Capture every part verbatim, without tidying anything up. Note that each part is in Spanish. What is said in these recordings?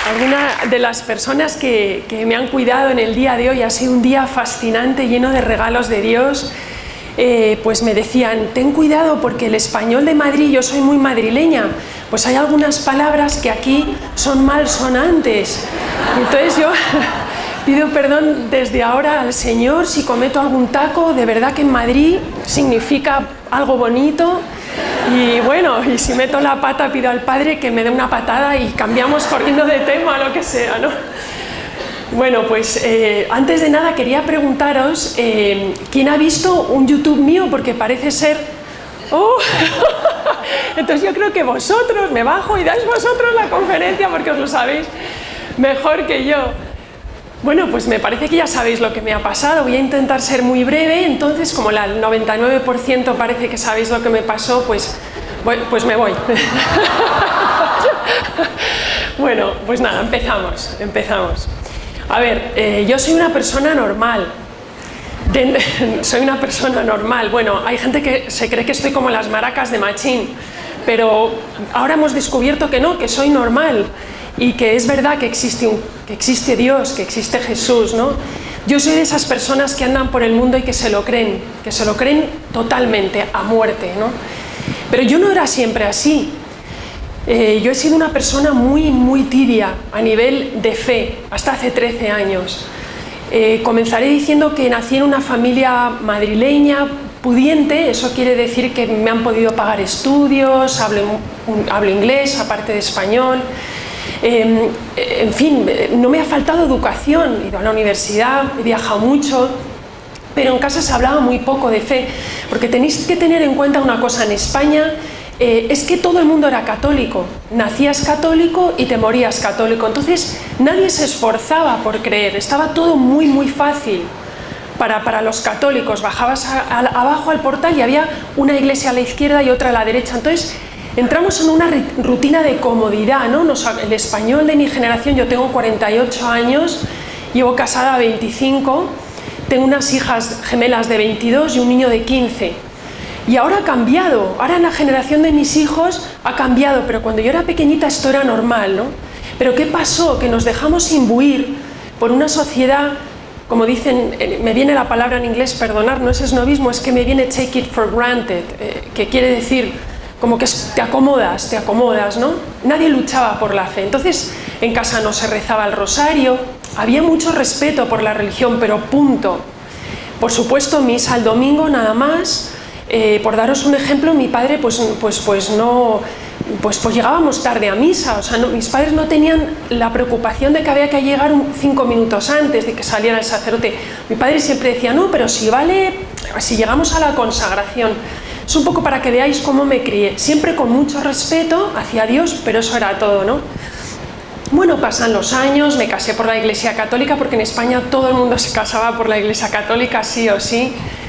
alguna de las personas que, que me han cuidado en el día de hoy. Ha sido un día fascinante, lleno de regalos de Dios. Eh, pues me decían, ten cuidado porque el español de Madrid, yo soy muy madrileña, pues hay algunas palabras que aquí son malsonantes. Entonces yo pido perdón desde ahora al Señor si cometo algún taco. De verdad que en Madrid significa algo bonito. Y bueno, y si meto la pata pido al Padre que me dé una patada y cambiamos corriendo de tema, lo que sea, ¿no? Bueno, pues eh, antes de nada quería preguntaros eh, ¿quién ha visto un YouTube mío? Porque parece ser... ¡Oh! Entonces yo creo que vosotros, me bajo y dais vosotros la conferencia porque os lo sabéis mejor que yo. Bueno, pues me parece que ya sabéis lo que me ha pasado. Voy a intentar ser muy breve. Entonces, como el noventa y nueve por ciento parece que sabéis lo que me pasó, pues, pues me voy. Bueno, pues nada, empezamos, empezamos. A ver, eh, yo soy una persona normal. De, soy una persona normal. Bueno, hay gente que se cree que estoy como las maracas de Machín, pero ahora hemos descubierto que no, que soy normal. Y que es verdad que existe, un, que existe Dios, que existe Jesús, ¿no? Yo soy de esas personas que andan por el mundo y que se lo creen, que se lo creen totalmente, a muerte, ¿no? Pero yo no era siempre así. Eh, yo he sido una persona muy, muy tibia a nivel de fe, hasta hace trece años. Eh, comenzaré diciendo que nací en una familia madrileña, pudiente. Eso quiere decir que me han podido pagar estudios, hablo, un, hablo inglés, aparte de español. Eh, en fin, no me ha faltado educación, he ido a la universidad, he viajado mucho, pero en casa se hablaba muy poco de fe, porque tenéis que tener en cuenta una cosa, en España eh, es que todo el mundo era católico, nacías católico y te morías católico, entonces nadie se esforzaba por creer, estaba todo muy muy fácil para, para los católicos, bajabas a, a, abajo al portal y había una iglesia a la izquierda y otra a la derecha, entonces entramos en una rutina de comodidad, ¿no? Nos, el español de mi generación, yo tengo cuarenta y ocho años, llevo casada veinticinco, tengo unas hijas gemelas de veintidós y un niño de quince. Y ahora ha cambiado, ahora en la generación de mis hijos ha cambiado, pero cuando yo era pequeñita esto era normal, ¿no? Pero ¿qué pasó? Que nos dejamos imbuir por una sociedad, como dicen, me viene la palabra en inglés, perdonar, no es esnovismo, es que me viene take it for granted, eh, que quiere decir... como que te acomodas, te acomodas, ¿no? Nadie luchaba por la fe. Entonces, en casa no se rezaba el rosario, había mucho respeto por la religión, pero punto. Por supuesto, misa al domingo, nada más. Eh, por daros un ejemplo, mi padre, pues, pues, pues no... Pues, pues llegábamos tarde a misa, o sea, no, mis padres no tenían la preocupación de que había que llegar un, cinco minutos antes de que saliera el sacerdote. Mi padre siempre decía, no, pero si vale, si llegamos a la consagración. Es un poco para que veáis cómo me crié, siempre con mucho respeto hacia Dios, pero eso era todo, ¿no? Bueno, pasan los años, me casé por la Iglesia Católica, porque en España todo el mundo se casaba por la Iglesia Católica, sí o sí.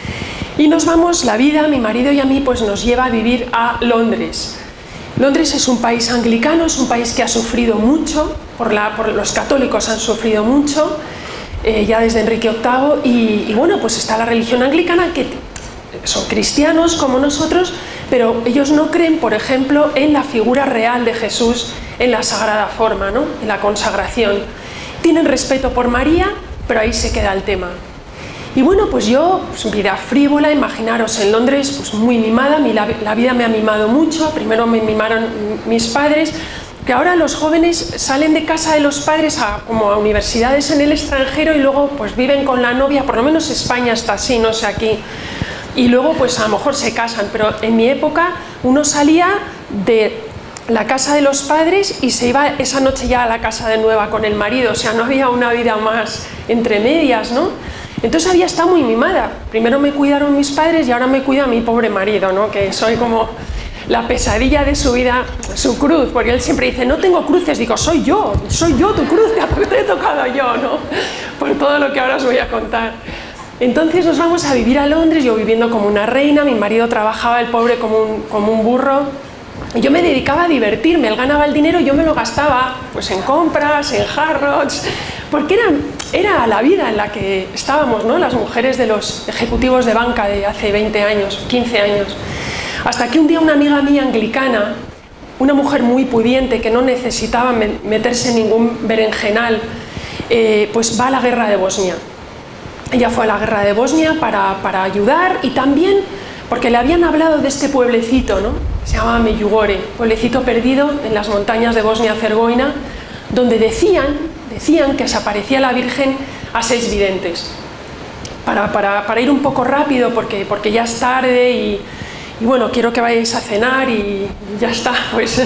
Y nos vamos, la vida, mi marido y a mí, pues nos lleva a vivir a Londres. Londres es un país anglicano, es un país que ha sufrido mucho, por, la, por los católicos han sufrido mucho, eh, ya desde Enrique octavo, y, y bueno, pues está la religión anglicana que... son cristianos como nosotros, pero ellos no creen, por ejemplo, en la figura real de Jesús, en la sagrada forma, ¿no? En la consagración. Tienen respeto por María, pero ahí se queda el tema. Y bueno, pues yo, pues, vida frívola, imaginaros en Londres, pues muy mimada, mi, la, la vida me ha mimado mucho, primero me mimaron mis padres, que ahora los jóvenes salen de casa de los padres a, como a universidades en el extranjero y luego pues viven con la novia, por lo menos España está así, no sé aquí. Y luego pues a lo mejor se casan, pero en mi época uno salía de la casa de los padres y se iba esa noche ya a la casa de nueva con el marido, o sea, no había una vida más entre medias, ¿no? Entonces había estado muy mimada, primero me cuidaron mis padres y ahora me cuida mi pobre marido, ¿no? Que soy como la pesadilla de su vida, su cruz, porque él siempre dice, no tengo cruces, digo, soy yo, soy yo tu cruz, te he tocado yo, ¿no? Por todo lo que ahora os voy a contar. Entonces nos vamos a vivir a Londres, yo viviendo como una reina, mi marido trabajaba, el pobre, como un, como un burro, y yo me dedicaba a divertirme, él ganaba el dinero y yo me lo gastaba pues en compras, en Harrods, porque era, era la vida en la que estábamos, ¿no? Las mujeres de los ejecutivos de banca de hace veinte años, quince años, hasta que un día una amiga mía anglicana una mujer muy pudiente que no necesitaba meterse en ningún berenjenal, eh, pues va a la guerra de Bosnia. Ella fue a la guerra de Bosnia para, para ayudar y también porque le habían hablado de este pueblecito, ¿no? Se llama Medjugorje, pueblecito perdido en las montañas de Bosnia-Herzegovina, donde decían, decían que se aparecía la Virgen a seis videntes. Para, para, para ir un poco rápido, porque, porque ya es tarde y, y bueno, quiero que vayáis a cenar y ya está, pues,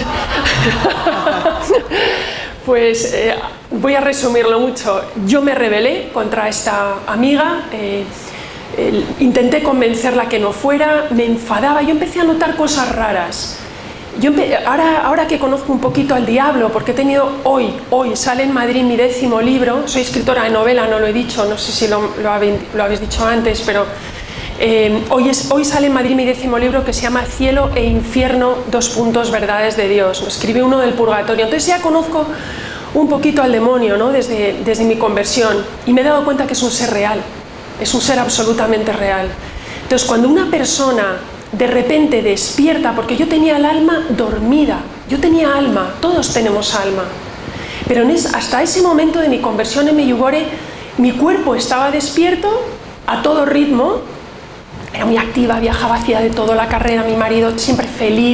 pues eh, voy a resumirlo mucho. Yo me rebelé contra esta amiga, eh, eh, intenté convencerla que no fuera, me enfadaba, yo empecé a notar cosas raras. Yo ahora, ahora que conozco un poquito al diablo, porque he tenido hoy, hoy sale en Madrid mi décimo libro, soy escritora de novela, no lo he dicho, no sé si lo, lo, habéis, lo habéis dicho antes, pero eh, hoy, es, hoy sale en Madrid mi décimo libro que se llama Cielo e Infierno, dos puntos, verdades de Dios. Lo escribí uno del purgatorio, entonces ya conozco un poquito al demonio, ¿no? desde, desde mi conversión, y me he dado cuenta que es un ser real, es un ser absolutamente real. Entonces cuando una persona de repente despierta, porque yo tenía el alma dormida, yo tenía alma, todos tenemos alma, pero en es, hasta ese momento de mi conversión en Medjugorje, mi cuerpo estaba despierto a todo ritmo, era muy activa, viajaba hacia de todo la carrera, mi marido siempre feliz,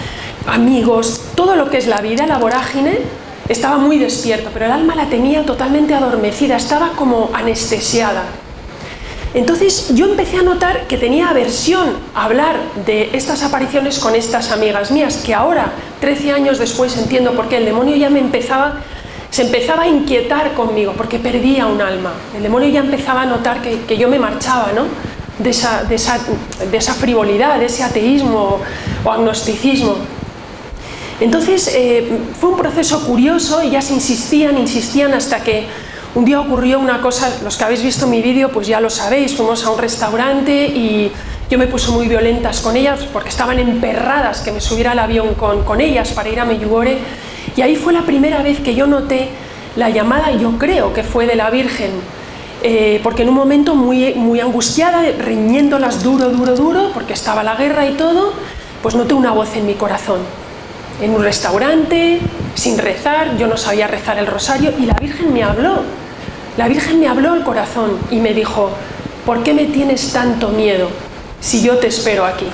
amigos, todo lo que es la vida, la vorágine, estaba muy despierto, pero el alma la tenía totalmente adormecida, estaba como anestesiada. Entonces yo empecé a notar que tenía aversión a hablar de estas apariciones con estas amigas mías, que ahora, trece años después, entiendo por qué el demonio ya me empezaba, se empezaba a inquietar conmigo, porque perdía un alma. El demonio ya empezaba a notar que, que yo me marchaba, ¿no? de, esa, de, esa, de esa frivolidad, de ese ateísmo o agnosticismo. Entonces eh, fue un proceso curioso, ellas insistían, insistían hasta que un día ocurrió una cosa, los que habéis visto mi vídeo pues ya lo sabéis, fuimos a un restaurante y yo me puse muy violentas con ellas porque estaban emperradas que me subiera al avión con, con ellas para ir a Medjugorje, y ahí fue la primera vez que yo noté la llamada, yo creo que fue de la Virgen, eh, porque en un momento muy, muy angustiada, riñéndolas duro, duro, duro, porque estaba la guerra y todo, pues noté una voz en mi corazón, en un restaurante, sin rezar, yo no sabía rezar el rosario, y la Virgen me habló. La Virgen me habló al corazón y me dijo: ¿por qué me tienes tanto miedo si yo te espero aquí?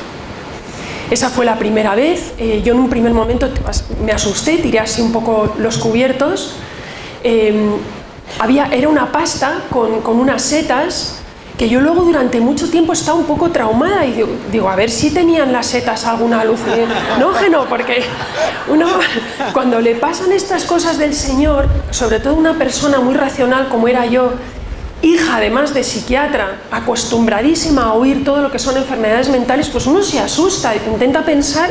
Esa fue la primera vez. Eh, yo en un primer momento me asusté, tiré así un poco los cubiertos. Eh, había, era una pasta con, con unas setas que yo luego durante mucho tiempo estaba un poco traumada y digo, digo a ver si tenían las setas alguna luz. No, que no, porque uno, cuando le pasan estas cosas del Señor, sobre todo una persona muy racional como era yo, hija además de psiquiatra, acostumbradísima a oír todo lo que son enfermedades mentales, pues uno se asusta, intenta pensar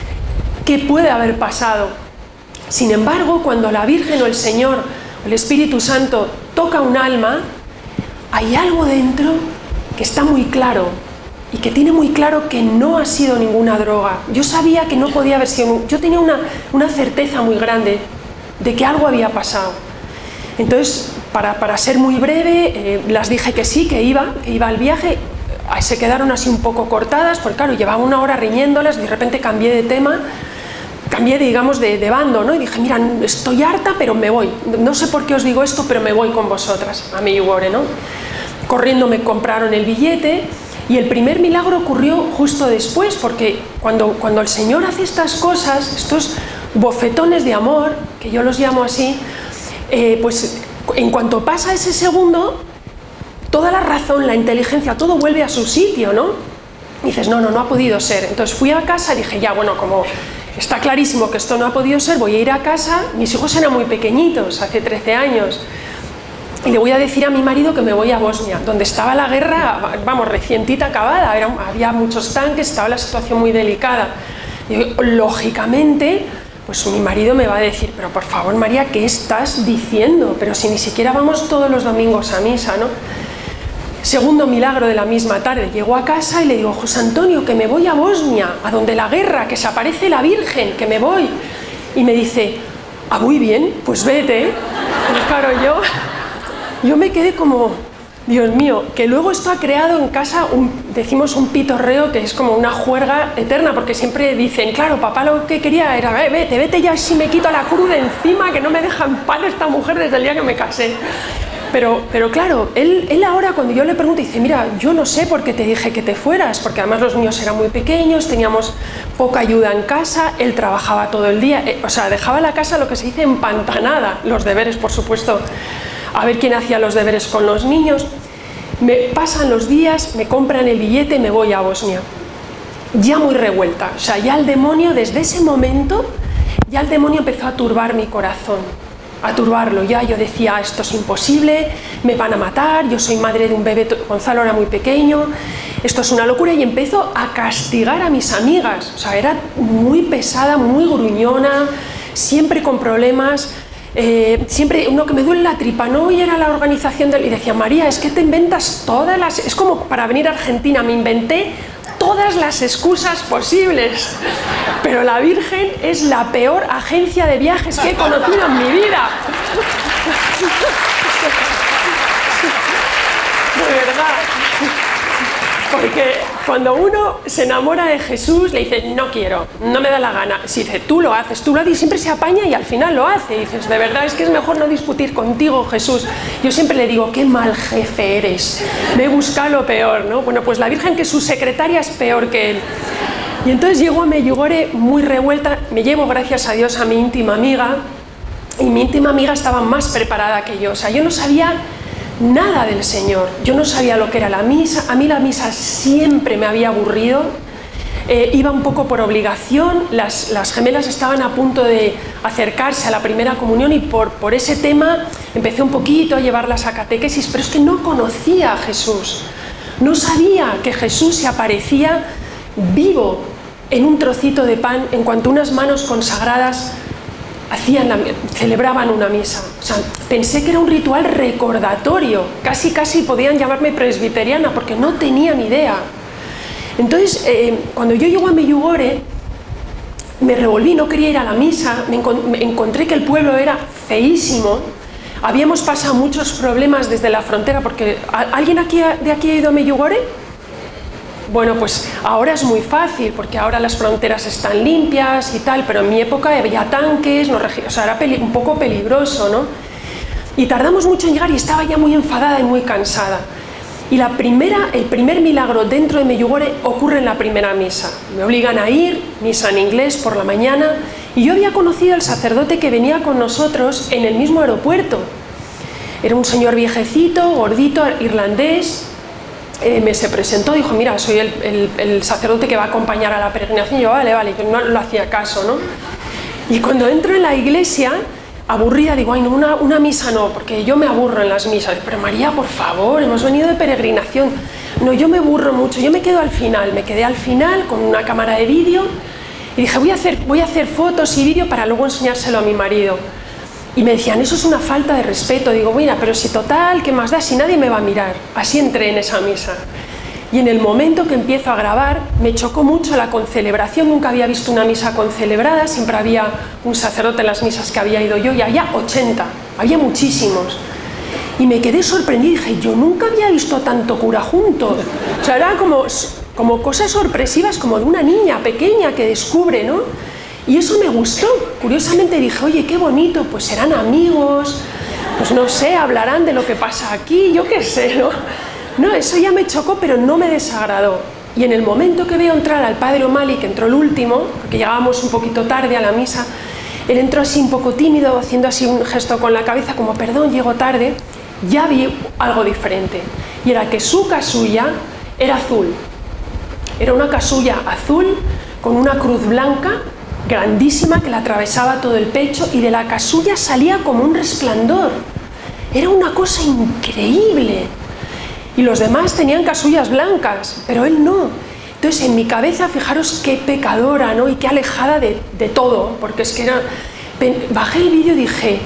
qué puede haber pasado. Sin embargo, cuando la Virgen o el Señor o el Espíritu Santo toca un alma, hay algo dentro que está muy claro y que tiene muy claro que no ha sido ninguna droga. Yo sabía que no podía haber sido, yo tenía una, una certeza muy grande de que algo había pasado. Entonces, para, para ser muy breve, eh, las dije que sí, que iba, que iba al viaje. Se quedaron así un poco cortadas, porque claro, llevaba una hora riñéndolas, de repente cambié de tema, cambié, digamos, de, de bando, ¿no? Y dije, mira, estoy harta, pero me voy. No sé por qué os digo esto, pero me voy con vosotras a Medjugorje, ¿no? Corriendo me compraron el billete y el primer milagro ocurrió justo después, porque cuando, cuando el Señor hace estas cosas, estos bofetones de amor, que yo los llamo así, eh, pues en cuanto pasa ese segundo, toda la razón, la inteligencia, todo vuelve a su sitio, ¿no? Y dices, no, no, no ha podido ser. Entonces fui a casa y dije, ya, bueno, como está clarísimo que esto no ha podido ser, voy a ir a casa. Mis hijos eran muy pequeñitos, hace trece años. Y le voy a decir a mi marido que me voy a Bosnia, donde estaba la guerra, vamos, recientita acabada, era, había muchos tanques, estaba la situación muy delicada. Y lógicamente, pues mi marido me va a decir, pero por favor, María, ¿qué estás diciendo? Pero si ni siquiera vamos todos los domingos a misa, ¿no? Segundo milagro de la misma tarde, llego a casa y le digo, José Antonio, que me voy a Bosnia, a donde la guerra, que se aparece la Virgen, que me voy. Y me dice, ah, muy bien, pues vete. Y claro, yo, yo me quedé como, Dios mío, que luego esto ha creado en casa, un, decimos un pitorreo que es como una juerga eterna, porque siempre dicen, claro, papá lo que quería era, vete, vete ya si me quito la cruz de encima, que no me deja en paz esta mujer desde el día que me casé. Pero, pero claro, él, él ahora cuando yo le pregunto, dice, mira, yo no sé por qué te dije que te fueras, porque además los niños eran muy pequeños, teníamos poca ayuda en casa, él trabajaba todo el día, eh, o sea, dejaba la casa lo que se dice empantanada, los deberes, por supuesto, a ver quién hacía los deberes con los niños. Me pasan los días, me compran el billete y me voy a Bosnia. Ya muy revuelta, o sea, ya el demonio, desde ese momento, ya el demonio empezó a turbar mi corazón, a turbarlo. Ya yo decía, esto es imposible, me van a matar, yo soy madre de un bebé, Gonzalo era muy pequeño, esto es una locura, y empezó a castigar a mis amigas. O sea, era muy pesada, muy gruñona, siempre con problemas. Eh, siempre uno que me duele la tripa, no, y era la organización del... Y decía, María, es que te inventas todas las... Es como para venir a Argentina, me inventé todas las excusas posibles, pero la Virgen es la peor agencia de viajes que he conocido en mi vida. De verdad. Porque cuando uno se enamora de Jesús, le dice, no quiero, no me da la gana. Si dice, tú lo haces, tú lo haces, y siempre se apaña y al final lo hace. Y dices, de verdad, es que es mejor no discutir contigo, Jesús. Yo siempre le digo, qué mal jefe eres, me busca lo peor, ¿no? Bueno, pues la Virgen, que su secretaria es peor que él. Y entonces llego a Medjugorje muy revuelta, me llevo, gracias a Dios, a mi íntima amiga, y mi íntima amiga estaba más preparada que yo. O sea, yo no sabía nada del Señor, yo no sabía lo que era la misa, a mí la misa siempre me había aburrido, eh, iba un poco por obligación, las, las gemelas estaban a punto de acercarse a la primera comunión y por, por ese tema empecé un poquito a llevarlas a catequesis, pero es que no conocía a Jesús, no sabía que Jesús se aparecía vivo en un trocito de pan en cuanto unas manos consagradas hacían la, celebraban una misa. O sea, pensé que era un ritual recordatorio, casi casi podían llamarme presbiteriana porque no tenía ni idea. Entonces, eh, cuando yo llego a Medjugorje, me revolví, no quería ir a la misa, me, encont me encontré que el pueblo era feísimo, habíamos pasado muchos problemas desde la frontera, porque ¿alguien aquí, de aquí ha ido a Medjugorje? Bueno, pues ahora es muy fácil, porque ahora las fronteras están limpias y tal, pero en mi época había tanques, no, o sea, era un poco peligroso, ¿no? Y tardamos mucho en llegar y estaba ya muy enfadada y muy cansada. Y la primera, el primer milagro dentro de Medjugorje ocurre en la primera misa. Me obligan a ir, misa en inglés por la mañana, y yo había conocido al sacerdote que venía con nosotros en el mismo aeropuerto. Era un señor viejecito, gordito, irlandés. Eh, me se presentó, dijo, mira, soy el, el, el sacerdote que va a acompañar a la peregrinación. Y yo, vale, vale, yo no lo hacía caso, ¿no? Y cuando entro en la iglesia, aburrida, digo, ay, no, una, una misa no, porque yo me aburro en las misas. Pero María, por favor, hemos venido de peregrinación. No, yo me aburro mucho, yo me quedo al final, me quedé al final con una cámara de vídeo y dije, voy a hacer, voy a hacer fotos y vídeo para luego enseñárselo a mi marido. Y me decían, eso es una falta de respeto. Digo, mira, pero si total, ¿qué más da? Si nadie me va a mirar. Así entré en esa misa. Y en el momento que empiezo a grabar, me chocó mucho la concelebración. Nunca había visto una misa concelebrada, siempre había un sacerdote en las misas que había ido yo, y había ochenta, había muchísimos. Y me quedé sorprendida y dije, yo nunca había visto tanto cura junto. O sea, eran como, como cosas sorpresivas, como de una niña pequeña que descubre, ¿no? Y eso me gustó. Curiosamente dije, oye, qué bonito, pues serán amigos, pues no sé, hablarán de lo que pasa aquí, yo qué sé, ¿no? No, eso ya me chocó, pero no me desagradó. Y en el momento que veo entrar al padre O'Malley, que entró el último, porque llegábamos un poquito tarde a la misa, él entró así un poco tímido, haciendo así un gesto con la cabeza, como perdón, llego tarde, ya vi algo diferente. Y era que su casulla era azul. Era una casulla azul con una cruz blanca grandísima que la atravesaba todo el pecho, y de la casulla salía como un resplandor. Era una cosa increíble. Y los demás tenían casullas blancas, pero él no. Entonces en mi cabeza, fijaros qué pecadora, ¿no? Y qué alejada de, de todo, porque es que era... Bajé el vídeo y dije,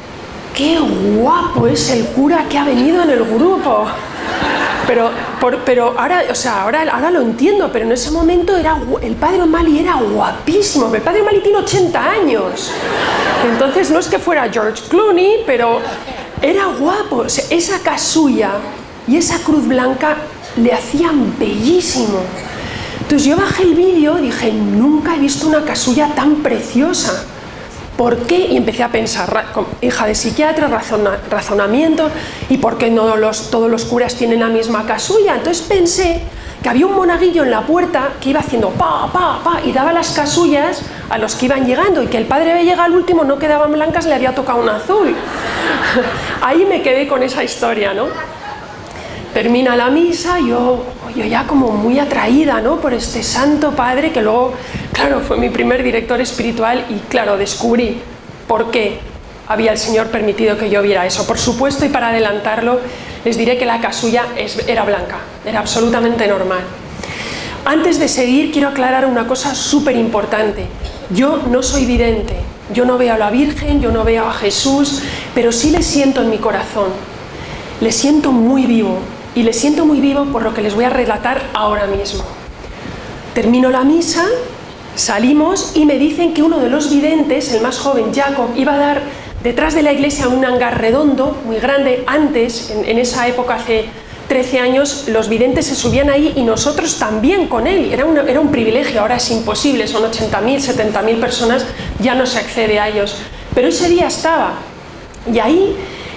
qué guapo es el cura que ha venido en el grupo. Pero, por, pero ahora, o sea, ahora, ahora lo entiendo, pero en ese momento era, el padre O'Malley era guapísimo. El padre O'Malley tiene ochenta años. Entonces no es que fuera George Clooney, pero era guapo. O sea, esa casulla y esa cruz blanca le hacían bellísimo. Entonces yo bajé el vídeo y dije, nunca he visto una casulla tan preciosa. ¿Por qué? Y empecé a pensar, hija de psiquiatra, razona, razonamiento, ¿y por qué no los, todos los curas tienen la misma casulla? Entonces pensé que había un monaguillo en la puerta que iba haciendo pa, pa, pa, y daba las casullas a los que iban llegando, y que el padre había llegado al último, no quedaban blancas, le había tocado un azul. Ahí me quedé con esa historia, ¿no? Termina la misa, yo, yo ya como muy atraída, ¿no?, por este santo padre que luego, claro, fue mi primer director espiritual y, claro, descubrí por qué había el Señor permitido que yo viera eso. Por supuesto, y para adelantarlo, les diré que la casulla es, era blanca, era absolutamente normal. Antes de seguir, quiero aclarar una cosa súper importante. Yo no soy vidente, yo no veo a la Virgen, yo no veo a Jesús, pero sí le siento en mi corazón, le siento muy vivo. Y le siento muy vivo por lo que les voy a relatar ahora mismo. Termino la misa, salimos y me dicen que uno de los videntes, el más joven, Jacob, iba a dar detrás de la iglesia un hangar redondo, muy grande. Antes, en, en esa época, hace trece años, los videntes se subían ahí y nosotros también con él. Era un, era un privilegio, ahora es imposible, son ochenta mil, setenta mil personas, ya no se accede a ellos. Pero ese día estaba, y ahí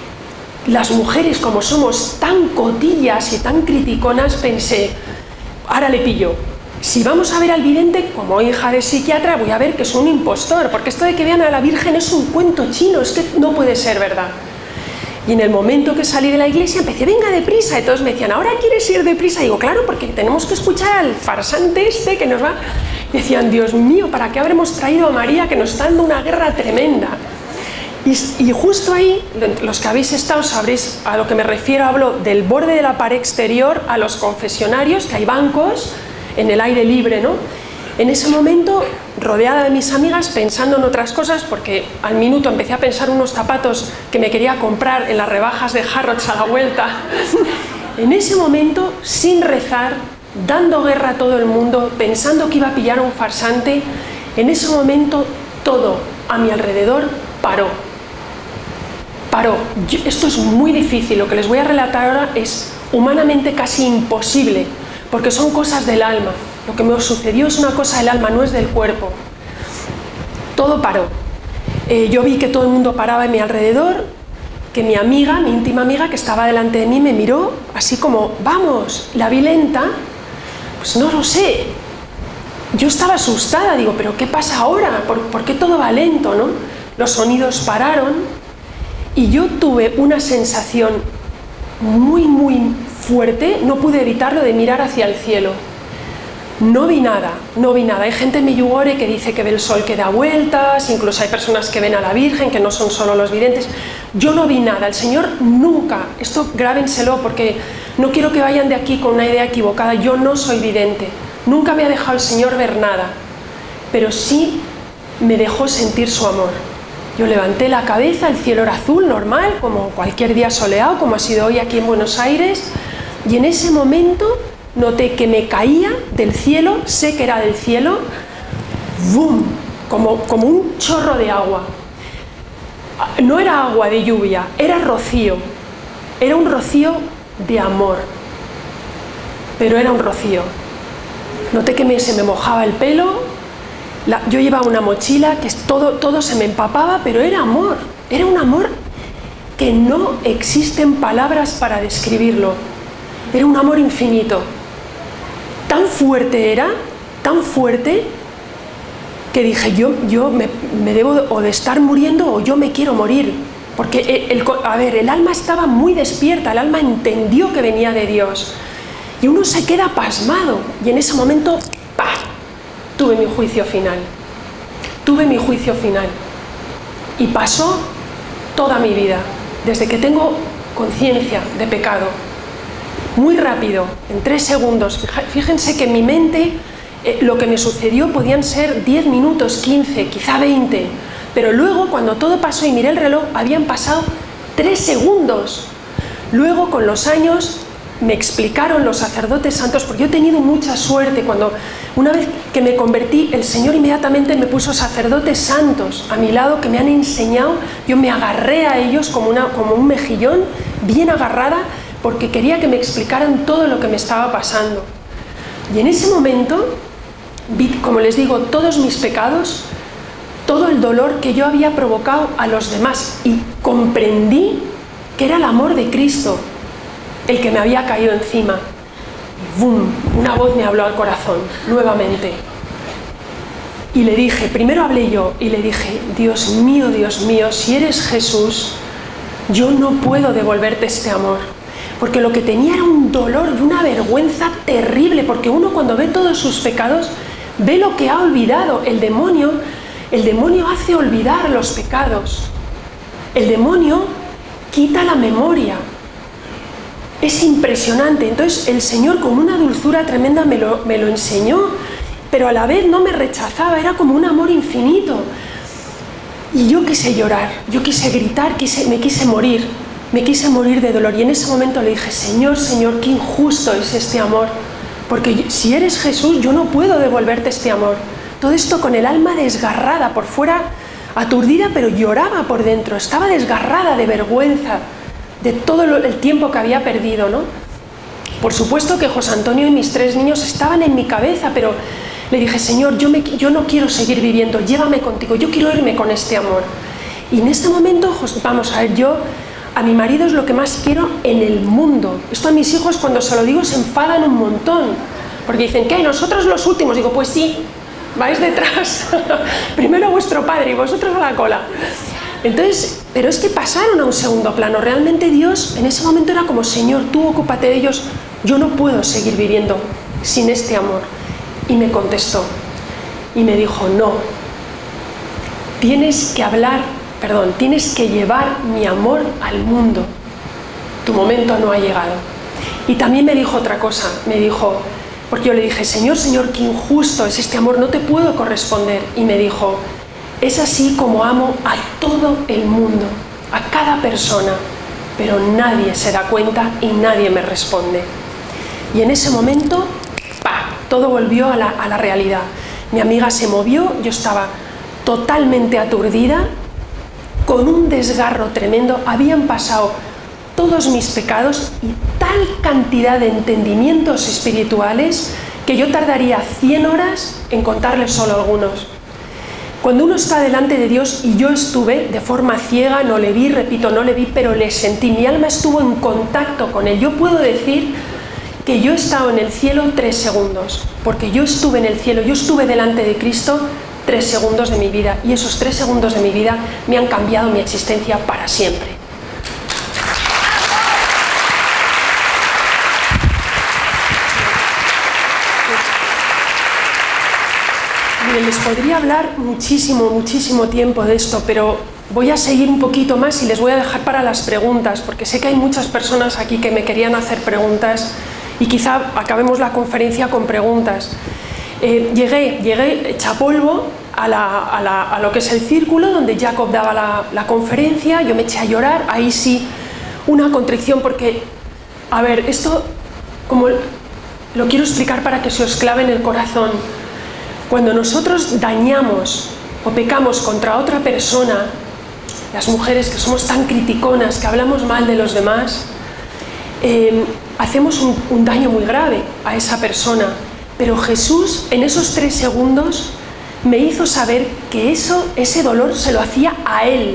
las mujeres, como somos tan cotillas y tan criticonas, pensé, ahora le pillo. Si vamos a ver al vidente, como hija de psiquiatra, voy a ver que es un impostor, porque esto de que vean a la Virgen es un cuento chino, es que no puede ser verdad. Y en el momento que salí de la iglesia empecé, venga deprisa, y todos me decían, ¿ahora quieres ir deprisa? Y digo, claro, porque tenemos que escuchar al farsante este que nos va... Y decían, Dios mío, ¿para qué habremos traído a María, que nos está dando una guerra tremenda? Y, y justo ahí, los que habéis estado sabréis a lo que me refiero. Hablo del borde de la pared exterior a los confesionarios, que hay bancos en el aire libre, ¿no? En ese momento, rodeada de mis amigas, pensando en otras cosas, porque al minuto empecé a pensar unos zapatos que me quería comprar en las rebajas de Harrods a la vuelta. En ese momento, sin rezar, dando guerra a todo el mundo, pensando que iba a pillar a un farsante, en ese momento todo a mi alrededor paró. Paró. Yo, esto es muy difícil, lo que les voy a relatar ahora es humanamente casi imposible, porque son cosas del alma. Lo que me sucedió es una cosa del alma, no es del cuerpo. Todo paró. Eh, yo vi que todo el mundo paraba a mi alrededor, que mi amiga, mi íntima amiga que estaba delante de mí me miró así como, vamos, la vi lenta, pues no lo sé. Yo estaba asustada, digo, ¿pero qué pasa ahora? ¿Por, ¿por qué todo va lento, no? Los sonidos pararon. Y yo tuve una sensación muy, muy fuerte, no pude evitarlo, de mirar hacia el cielo. No vi nada, no vi nada. Hay gente en Medjugorje que dice que ve el sol que da vueltas, incluso hay personas que ven a la Virgen, que no son solo los videntes. Yo no vi nada, el Señor nunca, esto grábenselo porque no quiero que vayan de aquí con una idea equivocada, yo no soy vidente, nunca me ha dejado el Señor ver nada, pero sí me dejó sentir su amor. Yo levanté la cabeza, el cielo era azul, normal, como cualquier día soleado, como ha sido hoy aquí en Buenos Aires, y en ese momento noté que me caía del cielo, sé que era del cielo, ¡bum!, como, como un chorro de agua. No era agua de lluvia, era rocío, era un rocío de amor, pero era un rocío. Noté que me, se me mojaba el pelo. La, yo llevaba una mochila que todo, todo se me empapaba, pero era amor, era un amor que no existen palabras para describirlo, era un amor infinito, tan fuerte era, tan fuerte, que dije, yo, yo me, me debo o de estar muriendo o yo me quiero morir, porque el, el, a ver, el alma estaba muy despierta, el alma entendió que venía de Dios, y uno se queda pasmado, y en ese momento, ¡pah!, tuve mi juicio final, tuve mi juicio final, y pasó toda mi vida, desde que tengo conciencia de pecado, muy rápido, en tres segundos, fíjense que en mi mente eh, lo que me sucedió podían ser diez minutos, quince, quizá veinte, pero luego cuando todo pasó y miré el reloj, habían pasado tres segundos, luego con los años me explicaron los sacerdotes santos, porque yo he tenido mucha suerte, cuando una vez que me convertí, el Señor inmediatamente me puso sacerdotes santos a mi lado que me han enseñado, yo me agarré a ellos como, una, como un mejillón, bien agarrada, porque quería que me explicaran todo lo que me estaba pasando. Y en ese momento vi, como les digo, todos mis pecados, todo el dolor que yo había provocado a los demás, y comprendí que era el amor de Cristo el que me había caído encima. Y ¡bum! Una voz me habló al corazón, nuevamente. Y le dije, primero hablé yo, y le dije, Dios mío, Dios mío, si eres Jesús, yo no puedo devolverte este amor. Porque lo que tenía era un dolor y una vergüenza terrible, porque uno cuando ve todos sus pecados, ve lo que ha olvidado. El demonio, el demonio hace olvidar los pecados. El demonio quita la memoria. Es impresionante. Entonces el Señor, con una dulzura tremenda, me lo, me lo enseñó, pero a la vez no me rechazaba, era como un amor infinito. Y yo quise llorar, yo quise gritar, quise, me quise morir, me quise morir de dolor. Y en ese momento le dije, Señor, Señor, qué injusto es este amor, porque si eres Jesús, yo no puedo devolverte este amor. Todo esto con el alma desgarrada, por fuera aturdida, pero lloraba por dentro, estaba desgarrada de vergüenza, de todo el tiempo que había perdido, ¿no? Por supuesto que José Antonio y mis tres niños estaban en mi cabeza, pero le dije, Señor, yo, me, yo no quiero seguir viviendo, llévame contigo, yo quiero irme con este amor. Y en este momento, vamos a ver, yo a mi marido es lo que más quiero en el mundo. Esto a mis hijos cuando se lo digo se enfadan un montón, porque dicen, ¿qué? ¿Nosotros los últimos? Digo, pues sí, vais detrás, primero vuestro padre y vosotros a la cola. Entonces, pero es que pasaron a un segundo plano. Realmente Dios en ese momento era como, Señor, tú ocúpate de ellos, yo no puedo seguir viviendo sin este amor. Y me contestó, y me dijo, no, tienes que hablar, perdón, tienes que llevar mi amor al mundo, tu momento no ha llegado. Y también me dijo otra cosa, me dijo, porque yo le dije, Señor, Señor, qué injusto es este amor, no te puedo corresponder. Y me dijo, es así como amo a todo el mundo, a cada persona, pero nadie se da cuenta y nadie me responde. Y en ese momento, ¡pah!, todo volvió a la, a la realidad. Mi amiga se movió, yo estaba totalmente aturdida, con un desgarro tremendo, habían pasado todos mis pecados y tal cantidad de entendimientos espirituales que yo tardaría cien horas en contarles solo algunos. Cuando uno está delante de Dios, y yo estuve de forma ciega, no le vi, repito, no le vi, pero le sentí, mi alma estuvo en contacto con Él. Yo puedo decir que yo he estado en el cielo tres segundos, porque yo estuve en el cielo, yo estuve delante de Cristo tres segundos de mi vida, y esos tres segundos de mi vida me han cambiado mi existencia para siempre. Miren, les podría hablar muchísimo, muchísimo tiempo de esto, pero voy a seguir un poquito más y les voy a dejar para las preguntas, porque sé que hay muchas personas aquí que me querían hacer preguntas y quizá acabemos la conferencia con preguntas. Eh, llegué, llegué hecha polvo a, la, a, la, a lo que es el círculo donde Jacob daba la, la conferencia, yo me eché a llorar, ahí sí, una contrición, porque, a ver, esto como lo quiero explicar para que se os clave en el corazón. Cuando nosotros dañamos o pecamos contra otra persona, las mujeres que somos tan criticonas, que hablamos mal de los demás, eh, hacemos un, un daño muy grave a esa persona. Pero Jesús, en esos tres segundos, me hizo saber que eso, ese dolor se lo hacía a Él,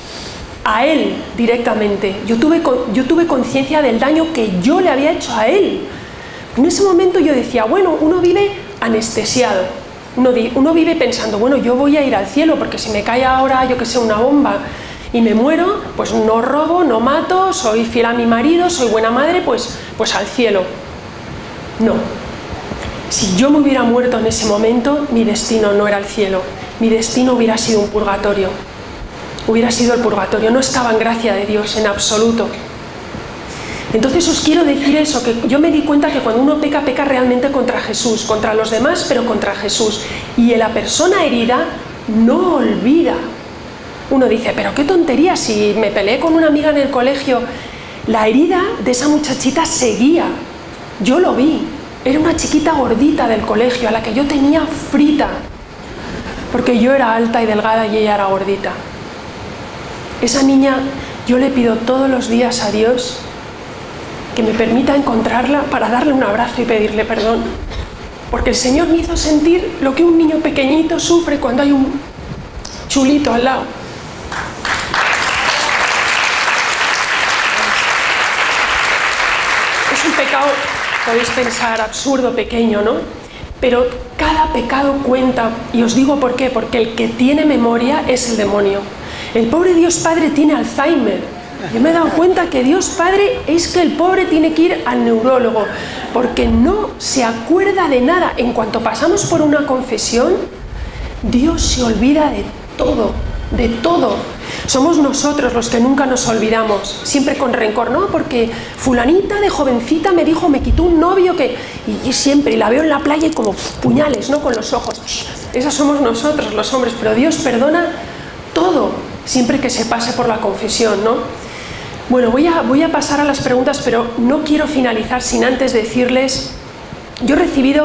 a Él directamente. Yo tuve, yo tuve conciencia del daño que yo le había hecho a Él. En ese momento yo decía, bueno, uno vive anestesiado. Uno, uno vive pensando, bueno, yo voy a ir al cielo, porque si me cae ahora, yo que sé, una bomba y me muero, pues no robo, no mato, soy fiel a mi marido, soy buena madre, pues, pues al cielo. No. Si yo me hubiera muerto en ese momento, mi destino no era el cielo, mi destino hubiera sido un purgatorio. Hubiera sido el purgatorio, no estaba en gracia de Dios en absoluto. Entonces os quiero decir eso, que yo me di cuenta que cuando uno peca, peca realmente contra Jesús, contra los demás, pero contra Jesús. Y la persona herida no olvida. Uno dice, pero qué tontería, si me peleé con una amiga en el colegio. La herida de esa muchachita seguía. Yo lo vi. Era una chiquita gordita del colegio, a la que yo tenía frita. Porque yo era alta y delgada y ella era gordita. Esa niña, yo le pido todos los días a Dios que me permita encontrarla para darle un abrazo y pedirle perdón. Porque el Señor me hizo sentir lo que un niño pequeñito sufre cuando hay un chulito al lado. Es un pecado, podéis pensar, absurdo, pequeño, ¿no? Pero cada pecado cuenta, y os digo por qué, porque el que tiene memoria es el demonio. El pobre Dios Padre tiene Alzheimer. Yo me he dado cuenta que Dios Padre es que el pobre tiene que ir al neurólogo, porque no se acuerda de nada. En cuanto pasamos por una confesión, Dios se olvida de todo, de todo. Somos nosotros los que nunca nos olvidamos, siempre con rencor, ¿no? Porque fulanita de jovencita me dijo, me quitó un novio que... Y, y siempre, y la veo en la playa y como puñales, ¿no? Con los ojos. Esos somos nosotros, los hombres, pero Dios perdona todo, siempre que se pase por la confesión, ¿no? Bueno, voy a, voy a pasar a las preguntas, pero no quiero finalizar sin antes decirles, yo he recibido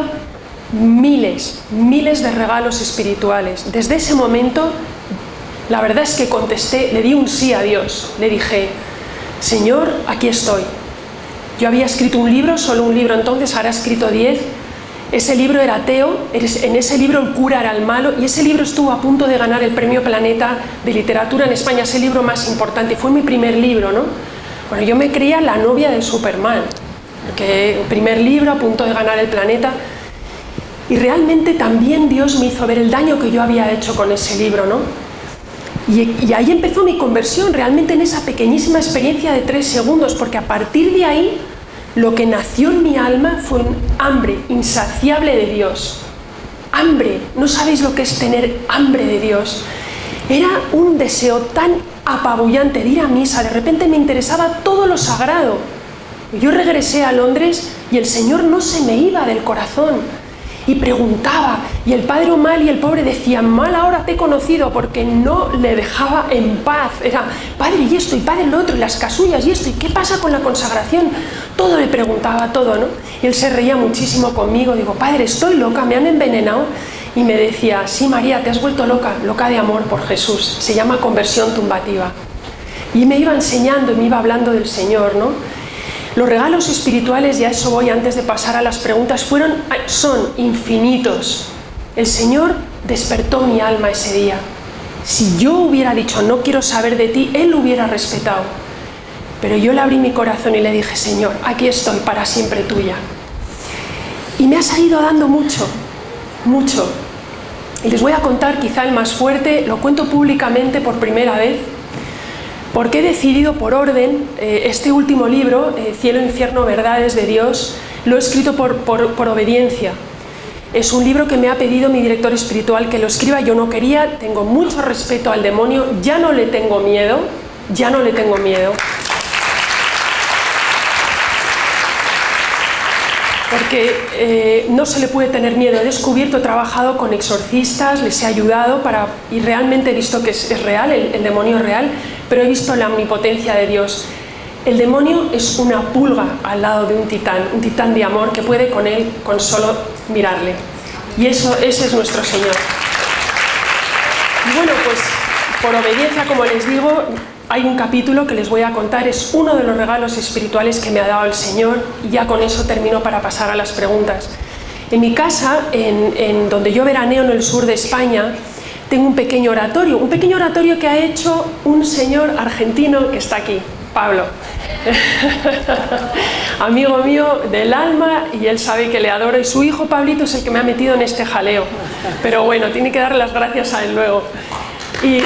miles, miles de regalos espirituales. Desde ese momento, la verdad es que contesté, le di un sí a Dios. Le dije, Señor, aquí estoy. Yo había escrito un libro, solo un libro entonces, ahora he escrito diez. Ese libro era ateo, en ese libro el cura era el malo, y ese libro estuvo a punto de ganar el Premio Planeta de Literatura en España, es el libro más importante, fue mi primer libro, ¿no? Bueno, yo me creía la novia de Superman, porque el primer libro a punto de ganar el Planeta, y realmente también Dios me hizo ver el daño que yo había hecho con ese libro, ¿no? Y, y ahí empezó mi conversión, realmente en esa pequeñísima experiencia de tres segundos, porque a partir de ahí, lo que nació en mi alma fue un hambre insaciable de Dios. Hambre, no sabéis lo que es tener hambre de Dios. Era un deseo tan apabullante de ir a misa, de repente me interesaba todo lo sagrado. Yo regresé a Londres y el Señor no se me iba del corazón. Y preguntaba, y el padre mal y el pobre decían, mal ahora te he conocido, porque no le dejaba en paz. Era, padre y esto, y padre lo otro, y las casullas y esto, y qué pasa con la consagración. Todo le preguntaba, todo, ¿no? Y él se reía muchísimo conmigo. Digo, padre, estoy loca, me han envenenado. Y me decía, sí, María, te has vuelto loca, loca de amor por Jesús. Se llama conversión tumbativa. Y me iba enseñando y me iba hablando del Señor, ¿no? Los regalos espirituales, y a eso voy antes de pasar a las preguntas, fueron, son infinitos. El Señor despertó mi alma ese día. Si yo hubiera dicho, no quiero saber de ti, Él lo hubiera respetado. Pero yo le abrí mi corazón y le dije, Señor, aquí estoy para siempre tuya. Y me has ido dando mucho, mucho. Y les voy a contar quizá el más fuerte, lo cuento públicamente por primera vez, porque he decidido por orden, eh, este último libro, eh, Cielo, Infierno, Verdades de Dios, lo he escrito por, por, por obediencia. Es un libro que me ha pedido mi director espiritual que lo escriba, yo no quería, tengo mucho respeto al demonio, ya no le tengo miedo, ya no le tengo miedo. Porque eh, no se le puede tener miedo. He descubierto, he trabajado con exorcistas, les he ayudado para, y realmente he visto que es, es real, el, el demonio es real, pero he visto la omnipotencia de Dios. El demonio es una pulga al lado de un titán, un titán de amor que puede con él con solo mirarle. Y eso, ese es nuestro Señor. Y bueno, pues por obediencia, como les digo, hay un capítulo que les voy a contar, es uno de los regalos espirituales que me ha dado el Señor, y ya con eso termino para pasar a las preguntas. En mi casa, en, en donde yo veraneo en el sur de España, tengo un pequeño oratorio, un pequeño oratorio que ha hecho un señor argentino que está aquí, Pablo. Amigo mío del alma, y él sabe que le adoro, y su hijo Pablito es el que me ha metido en este jaleo. Pero bueno, tiene que darle las gracias a él luego. Y...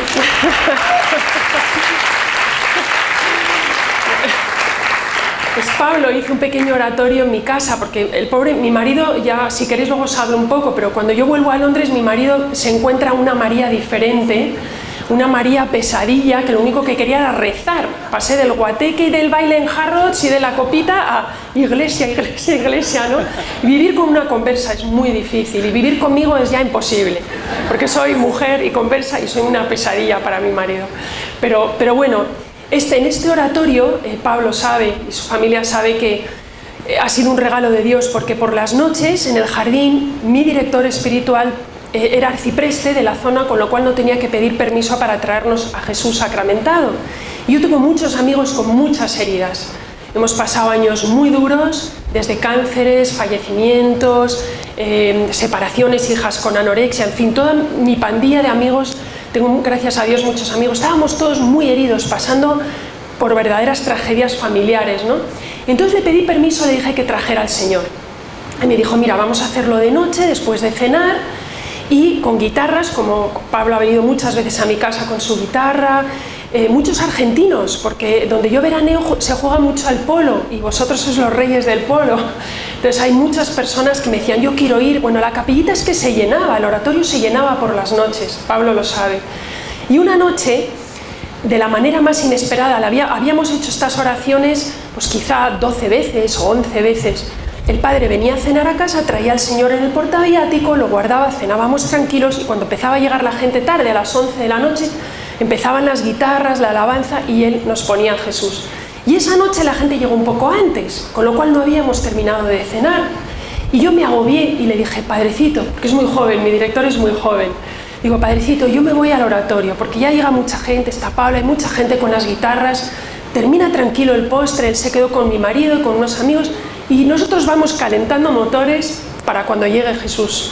Pues Pablo hizo un pequeño oratorio en mi casa, porque el pobre, mi marido, ya si queréis luego os hablo un poco, pero cuando yo vuelvo a Londres mi marido se encuentra una María diferente, una María pesadilla, que lo único que quería era rezar. Pasé del guateque y del baile en Harrods y de la copita a iglesia, iglesia, iglesia, ¿no? Y vivir con una conversa es muy difícil, y vivir conmigo es ya imposible, porque soy mujer y conversa y soy una pesadilla para mi marido. Pero, pero bueno, Este, en este oratorio, eh, Pablo sabe y su familia sabe que eh, ha sido un regalo de Dios, porque por las noches en el jardín mi director espiritual eh, era arcipreste de la zona, con lo cual no tenía que pedir permiso para traernos a Jesús sacramentado. Y yo tengo muchos amigos con muchas heridas, hemos pasado años muy duros, desde cánceres, fallecimientos, eh, separaciones, hijas con anorexia, en fin, toda mi pandilla de amigos, tengo gracias a Dios muchos amigos, estábamos todos muy heridos, pasando por verdaderas tragedias familiares, ¿no? Entonces le pedí permiso, le dije que trajera al Señor. Y me dijo, mira, vamos a hacerlo de noche, después de cenar, y con guitarras, como Pablo ha venido muchas veces a mi casa con su guitarra, eh, muchos argentinos, porque donde yo veraneo se juega mucho al polo, y vosotros sois los reyes del polo. Entonces hay muchas personas que me decían, yo quiero ir. Bueno, la capillita es que se llenaba, el oratorio se llenaba por las noches, Pablo lo sabe. Y una noche, de la manera más inesperada, habíamos hecho estas oraciones pues quizá doce veces o once veces. El padre venía a cenar a casa, traía al Señor en el portaviático, lo guardaba, cenábamos tranquilos, y cuando empezaba a llegar la gente tarde, a las once de la noche, empezaban las guitarras, la alabanza, y él nos ponía a Jesús. Y esa noche la gente llegó un poco antes, con lo cual no habíamos terminado de cenar. Y yo me agobié y le dije, padrecito, porque es muy joven, mi director es muy joven, digo, padrecito, yo me voy al oratorio, porque ya llega mucha gente, está Pablo, hay mucha gente con las guitarras, termina tranquilo el postre, él se quedó con mi marido y con unos amigos, y nosotros vamos calentando motores para cuando llegue Jesús.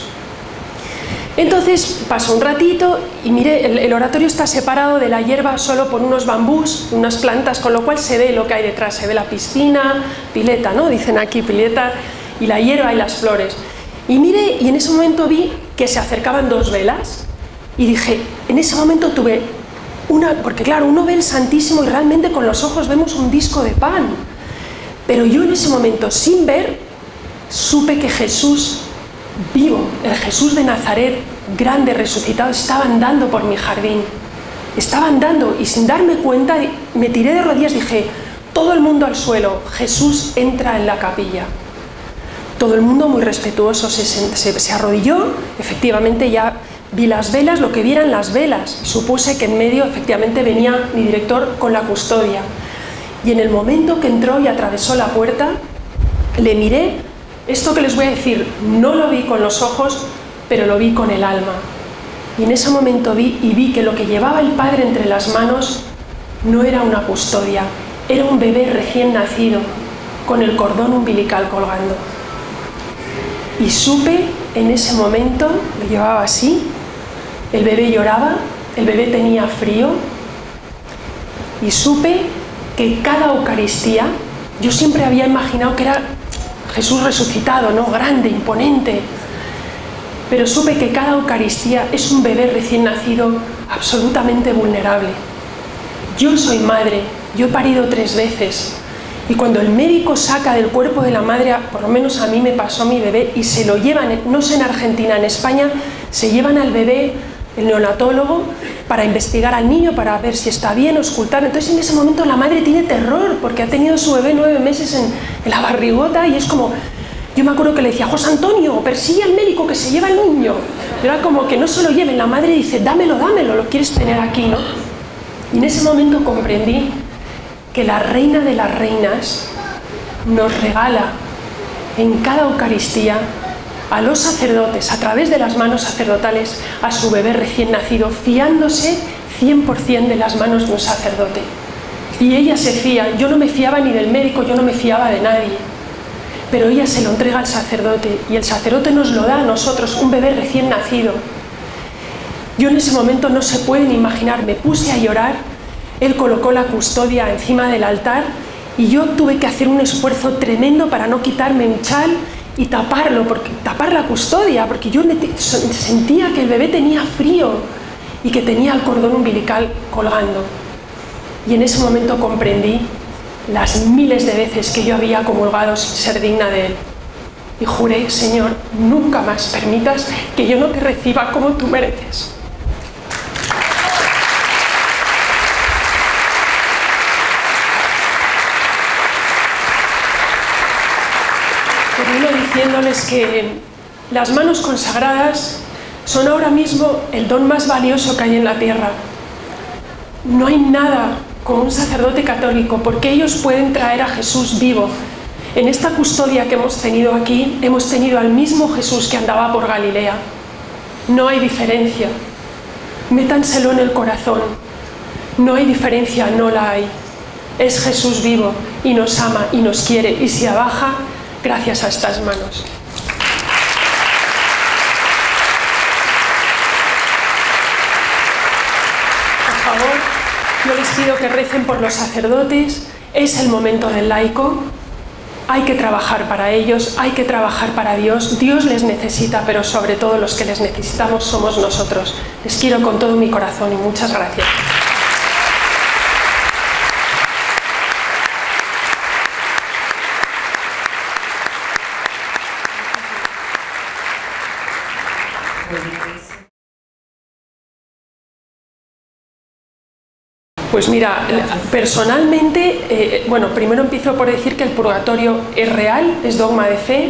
Entonces pasó un ratito y mire, el, el oratorio está separado de la hierba solo por unos bambús, unas plantas, con lo cual se ve lo que hay detrás, se ve la piscina, pileta, ¿no? Dicen aquí pileta, y la hierba y las flores. Y mire, y en ese momento vi que se acercaban dos velas, y dije, en ese momento tuve una, porque claro, uno ve el Santísimo y realmente con los ojos vemos un disco de pan. Pero yo en ese momento, sin ver, supe que Jesús vivo, el Jesús de Nazaret, grande, resucitado, estaba andando por mi jardín. Estaba andando y sin darme cuenta me tiré de rodillas y dije, todo el mundo al suelo, Jesús entra en la capilla. Todo el mundo muy respetuoso se, se, se arrodilló, efectivamente ya vi las velas, lo que vi eran las velas. Supuse que en medio efectivamente venía mi director con la custodia. Y en el momento que entró y atravesó la puerta, le miré. Esto que les voy a decir, no lo vi con los ojos, pero lo vi con el alma. Y en ese momento vi y vi que lo que llevaba el padre entre las manos no era una custodia, era un bebé recién nacido, con el cordón umbilical colgando. Y supe en ese momento, lo llevaba así, el bebé lloraba, el bebé tenía frío, y supe que cada Eucaristía, yo siempre había imaginado que era Jesús resucitado, ¿no? Grande, imponente, pero supe que cada Eucaristía es un bebé recién nacido absolutamente vulnerable. Yo soy madre, yo he parido tres veces, y cuando el médico saca del cuerpo de la madre, por lo menos a mí me pasó a mi bebé, y se lo llevan, no sé en Argentina, en España, se llevan al bebé, el neonatólogo, para investigar al niño, para ver si está bien, ocultar. Entonces en ese momento la madre tiene terror, porque ha tenido su bebé nueve meses en, en la barrigota, y es como, yo me acuerdo que le decía, José Antonio, persigue al médico que se lleva al niño. Era como que no se lo lleven, la madre dice, dámelo, dámelo, lo quieres tener aquí, ¿no? Y en ese momento comprendí que la Reina de las Reinas nos regala en cada Eucaristía a los sacerdotes, a través de las manos sacerdotales, a su bebé recién nacido, fiándose cien por cien de las manos de un sacerdote. Y ella se fía, yo no me fiaba ni del médico, yo no me fiaba de nadie, pero ella se lo entrega al sacerdote, y el sacerdote nos lo da a nosotros, un bebé recién nacido. Yo en ese momento no se pueden imaginar, me puse a llorar, él colocó la custodia encima del altar, y yo tuve que hacer un esfuerzo tremendo para no quitarme un chal y taparlo, porque, tapar la custodia, porque yo sentía que el bebé tenía frío y que tenía el cordón umbilical colgando. Y en ese momento comprendí las miles de veces que yo había comulgado sin ser digna de él. Y juré, Señor, nunca más permitas que yo no te reciba como tú mereces. Termino diciéndoles que las manos consagradas son ahora mismo el don más valioso que hay en la tierra. No hay nada como un sacerdote católico, porque ellos pueden traer a Jesús vivo. En esta custodia que hemos tenido aquí, hemos tenido al mismo Jesús que andaba por Galilea. No hay diferencia. Métanselo en el corazón. No hay diferencia, no la hay. Es Jesús vivo y nos ama y nos quiere y se abaja gracias a estas manos. Por favor, yo les pido que recen por los sacerdotes. Es el momento del laico. Hay que trabajar para ellos, hay que trabajar para Dios. Dios les necesita, pero sobre todo los que les necesitamos somos nosotros. Les quiero con todo mi corazón y muchas gracias. Pues mira, personalmente, eh, bueno, primero empiezo por decir que el purgatorio es real, es dogma de fe,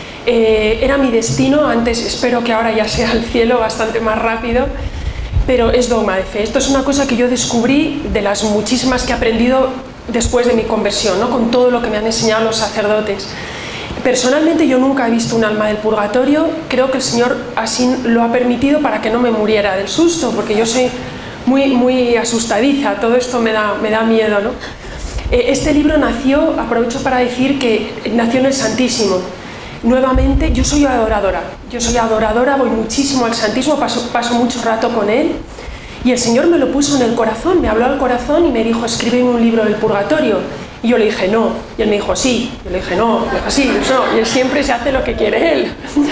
eh, era mi destino, antes espero que ahora ya sea el cielo bastante más rápido, pero es dogma de fe. Esto es una cosa que yo descubrí de las muchísimas que he aprendido después de mi conversión, ¿no? Con todo lo que me han enseñado los sacerdotes. Personalmente yo nunca he visto un alma del purgatorio, creo que el Señor así lo ha permitido para que no me muriera del susto, porque yo soy muy, muy asustadiza, todo esto me da, me da miedo, ¿no? Este libro nació, aprovecho para decir que nació en el Santísimo. Nuevamente, yo soy adoradora, yo soy adoradora, voy muchísimo al Santísimo, paso, paso mucho rato con él, y el Señor me lo puso en el corazón, me habló al corazón y me dijo, escríbeme un libro del purgatorio. Y yo le dije, no, y él me dijo, sí, yo le dije, no, yo le dije, sí, no, y él siempre se hace lo que quiere él.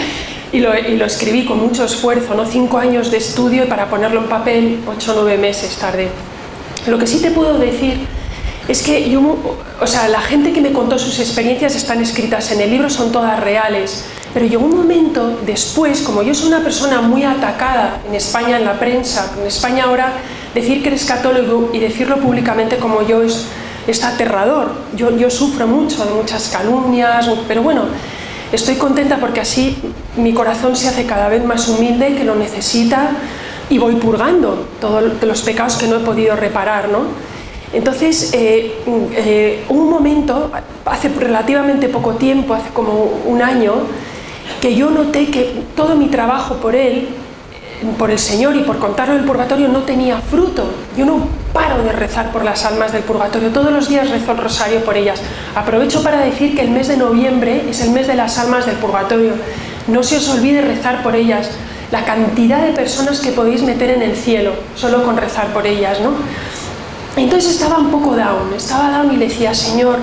Y lo, y lo escribí con mucho esfuerzo, ¿no? Cinco años de estudio y para ponerlo en papel, ocho o nueve meses tarde. Lo que sí te puedo decir es que yo, o sea, la gente que me contó sus experiencias están escritas en el libro, son todas reales, pero llegó un momento después, como yo soy una persona muy atacada en España, en la prensa, en España ahora, decir que eres católico y decirlo públicamente como yo es, es aterrador. Yo, yo sufro mucho de muchas calumnias, pero bueno, estoy contenta porque así mi corazón se hace cada vez más humilde, que lo necesita, y voy purgando todos los pecados que no he podido reparar, ¿no? Entonces, eh, eh, hubo un momento, hace relativamente poco tiempo, hace como un año, que yo noté que todo mi trabajo por él, por el Señor y por contarlo del purgatorio no tenía fruto. Yo no paro de rezar por las almas del purgatorio, todos los días rezo el rosario por ellas. Aprovecho para decir que el mes de noviembre es el mes de las almas del purgatorio. No se os olvide rezar por ellas, la cantidad de personas que podéis meter en el cielo solo con rezar por ellas, ¿no? Entonces estaba un poco down, estaba down y le decía, Señor,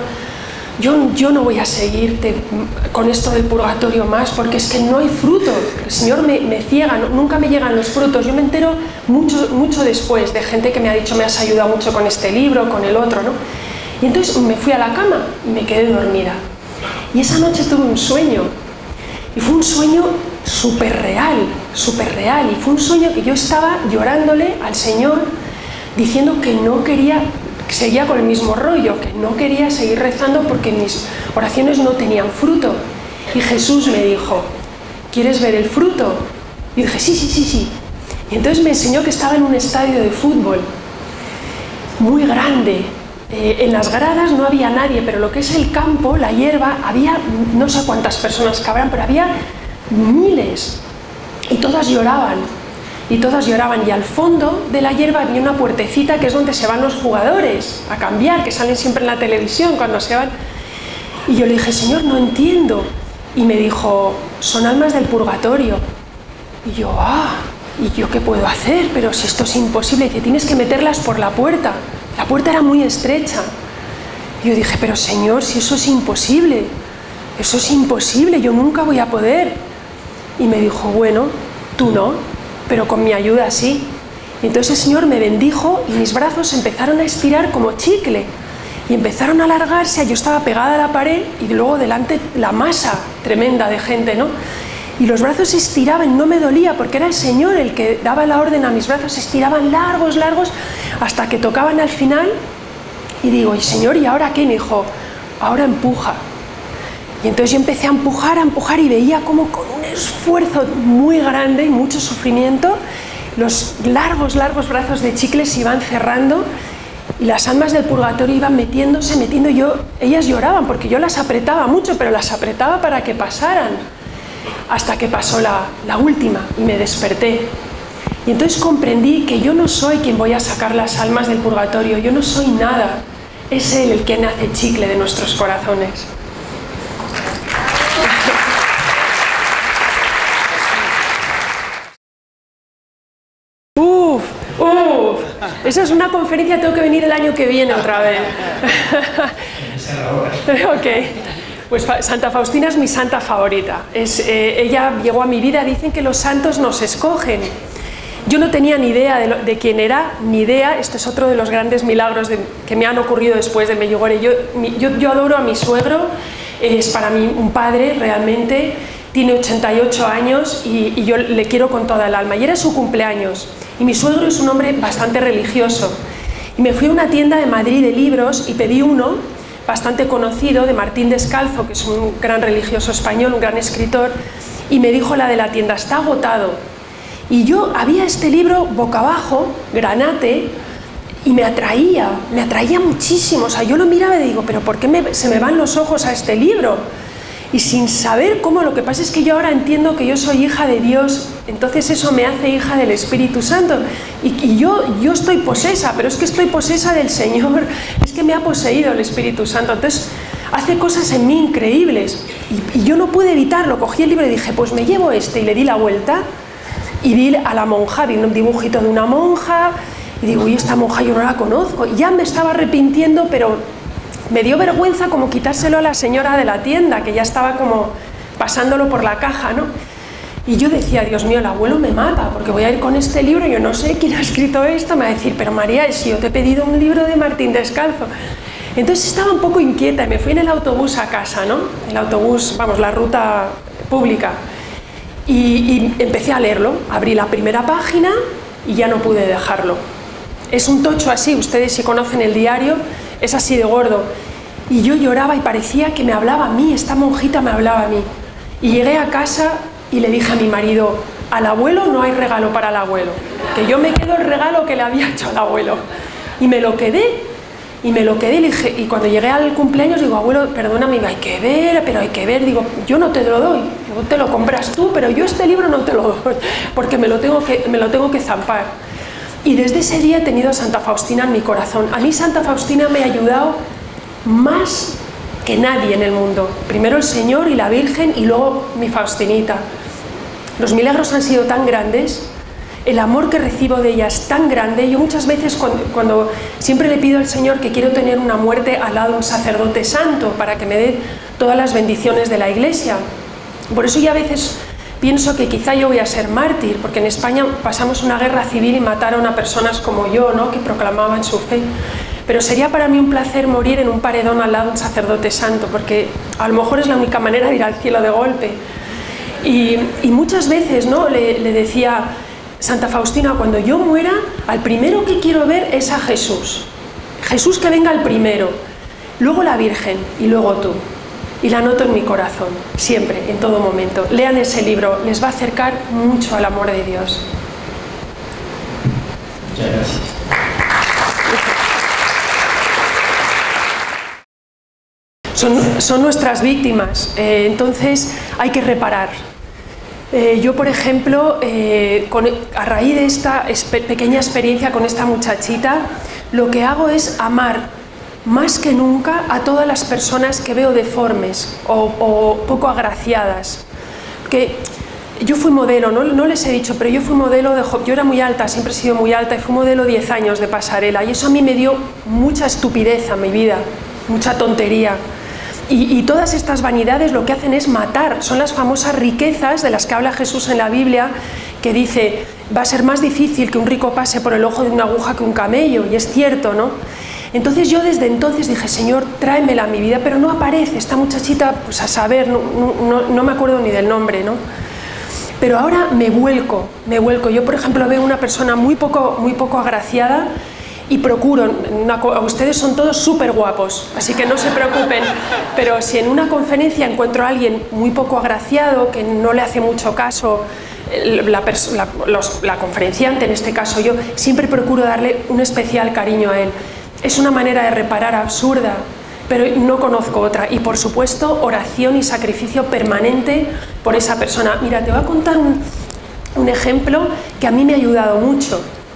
yo, yo no voy a seguirte con esto del purgatorio más porque es que no hay fruto, el Señor me, me ciega, no, nunca me llegan los frutos. Yo me entero mucho, mucho después de gente que me ha dicho, me has ayudado mucho con este libro, con el otro, ¿no? Y entonces me fui a la cama y me quedé dormida. Y esa noche tuve un sueño, y fue un sueño súper real, súper real, y fue un sueño que yo estaba llorándole al Señor, diciendo que no quería, que seguía con el mismo rollo, que no quería seguir rezando porque mis oraciones no tenían fruto. Y Jesús me dijo, ¿quieres ver el fruto? Y dije, sí, sí, sí, sí. Y entonces me enseñó que estaba en un estadio de fútbol, muy grande. Eh, en las gradas no había nadie, pero lo que es el campo, la hierba, había no sé cuántas personas cabrán, pero había miles. Y todas lloraban. Y todas lloraban, y al fondo de la hierba había una puertecita que es donde se van los jugadores a cambiar, que salen siempre en la televisión cuando se van. Y yo le dije, Señor, no entiendo. Y me dijo, son almas del purgatorio. Y yo, ah, ¿y yo qué puedo hacer? Pero si esto es imposible. Y dice, tienes que meterlas por la puerta. La puerta era muy estrecha. Y yo dije, pero Señor, si eso es imposible, eso es imposible, yo nunca voy a poder. Y me dijo, bueno, tú no, pero con mi ayuda sí. Y entonces el Señor me bendijo y mis brazos empezaron a estirar como chicle y empezaron a alargarse. Yo estaba pegada a la pared y luego delante la masa tremenda de gente, ¿no? Y los brazos se estiraban, no me dolía porque era el Señor el que daba la orden a mis brazos, se estiraban largos, largos, hasta que tocaban al final. Y digo, ¿y Señor, y ahora qué? Y me dijo, ahora empuja. Y entonces yo empecé a empujar, a empujar y veía como con un esfuerzo muy grande y mucho sufrimiento los largos, largos brazos de chicle se iban cerrando y las almas del purgatorio iban metiéndose, metiendo. Yo, ellas lloraban porque yo las apretaba mucho, pero las apretaba para que pasaran, hasta que pasó la, la última y me desperté. Y entonces comprendí que yo no soy quien voy a sacar las almas del purgatorio, yo no soy nada. Es Él el que hace chicle de nuestros corazones. Uf, uf, esa es una conferencia, tengo que venir el año que viene otra vez. Ok, pues Santa Faustina es mi santa favorita. Es, eh, ella llegó a mi vida, dicen que los santos nos escogen. Yo no tenía ni idea de, lo, de quién era, ni idea. Este es otro de los grandes milagros de, que me han ocurrido después de Medjugorje. Yo, mi, yo, yo adoro a mi suegro, es para mí un padre realmente, tiene ochenta y ocho años y, y yo le quiero con toda el alma. Y era su cumpleaños. Y mi suegro es un hombre bastante religioso. Y me fui a una tienda de Madrid de libros y pedí uno bastante conocido de Martín Descalzo, que es un gran religioso español, un gran escritor, y me dijo la de la tienda, está agotado. Y yo había este libro boca abajo, granate, y me atraía, me atraía muchísimo. O sea, yo lo miraba y digo, pero ¿por qué me, se me van los ojos a este libro? Y sin saber cómo, lo que pasa es que yo ahora entiendo que yo soy hija de Dios, entonces eso me hace hija del Espíritu Santo. Y, y yo, yo estoy posesa, pero es que estoy posesa del Señor, es que me ha poseído el Espíritu Santo. Entonces hace cosas en mí increíbles. Y, y yo no pude evitarlo, cogí el libro y dije, pues me llevo este, y le di la vuelta. Y vi a la monja, vi un dibujito de una monja, y digo, uy, esta monja yo no la conozco. Y ya me estaba arrepintiendo, pero me dio vergüenza como quitárselo a la señora de la tienda, que ya estaba como pasándolo por la caja, ¿no? Y yo decía, Dios mío, el abuelo me mata, porque voy a ir con este libro, yo no sé quién ha escrito esto, me va a decir, pero María, si yo te he pedido un libro de Martín Descalzo. Entonces estaba un poco inquieta y me fui en el autobús a casa, ¿no? El autobús, vamos, la ruta pública. Y, y empecé a leerlo, abrí la primera página y ya no pude dejarlo. Es un tocho así, ustedes si conocen el diario, es así de gordo. Y yo lloraba y parecía que me hablaba a mí, esta monjita me hablaba a mí. Y llegué a casa y le dije a mi marido, al abuelo no hay regalo para el abuelo, que yo me quedo el regalo que le había hecho al abuelo. Y me lo quedé. Y me lo quedé y, dije, y cuando llegué al cumpleaños digo, abuelo, perdóname, hay que ver, pero hay que ver. Digo, yo no te lo doy, digo, te lo compras tú, pero yo este libro no te lo doy, porque me lo tengo que, me lo tengo que zampar. Y desde ese día he tenido a Santa Faustina en mi corazón. A mí Santa Faustina me ha ayudado más que nadie en el mundo. Primero el Señor y la Virgen y luego mi Faustinita. Los milagros han sido tan grandes. El amor que recibo de ella es tan grande. Yo muchas veces cuando, cuando siempre le pido al Señor que quiero tener una muerte al lado de un sacerdote santo para que me dé todas las bendiciones de la Iglesia. Por eso yo a veces pienso que quizá yo voy a ser mártir, porque en España pasamos una guerra civil y mataron a personas como yo, ¿no?, que proclamaban su fe. Pero sería para mí un placer morir en un paredón al lado de un sacerdote santo, porque a lo mejor es la única manera de ir al cielo de golpe. Y, y muchas veces, ¿no?, le, le decía, Santa Faustina, cuando yo muera, al primero que quiero ver es a Jesús. Jesús que venga al primero, luego la Virgen y luego tú. Y la noto en mi corazón, siempre, en todo momento. Lean ese libro, les va a acercar mucho al amor de Dios. Muchas gracias. Son, son nuestras víctimas, eh, entonces hay que reparar. Eh, yo, por ejemplo, eh, con, a raíz de esta pequeña experiencia con esta muchachita, lo que hago es amar más que nunca a todas las personas que veo deformes o, o poco agraciadas. Que yo fui modelo, ¿no? No les he dicho, pero yo fui modelo de... Yo era muy alta, siempre he sido muy alta, y fui modelo diez años de pasarela, y eso a mí me dio mucha estupidez a mi vida, mucha tontería. Y, y todas estas vanidades lo que hacen es matar, son las famosas riquezas de las que habla Jesús en la Biblia, que dice, va a ser más difícil que un rico pase por el ojo de una aguja que un camello, y es cierto, ¿no? Entonces yo desde entonces dije, Señor, tráemela a mi vida, pero no aparece, esta muchachita, pues a saber, no, no, no me acuerdo ni del nombre, ¿no? Pero ahora me vuelco, me vuelco. Yo, por ejemplo, veo una persona muy poco, muy poco agraciada, y procuro, una, ustedes son todos súper guapos, así que no se preocupen, pero si en una conferencia encuentro a alguien muy poco agraciado, que no le hace mucho caso la, la, los, la conferenciante, en este caso yo, siempre procuro darle un especial cariño a él. Es una manera de reparar absurda, pero no conozco otra. Y por supuesto, oración y sacrificio permanente por esa persona. Mira, te voy a contar un, un ejemplo que a mí me ha ayudado mucho.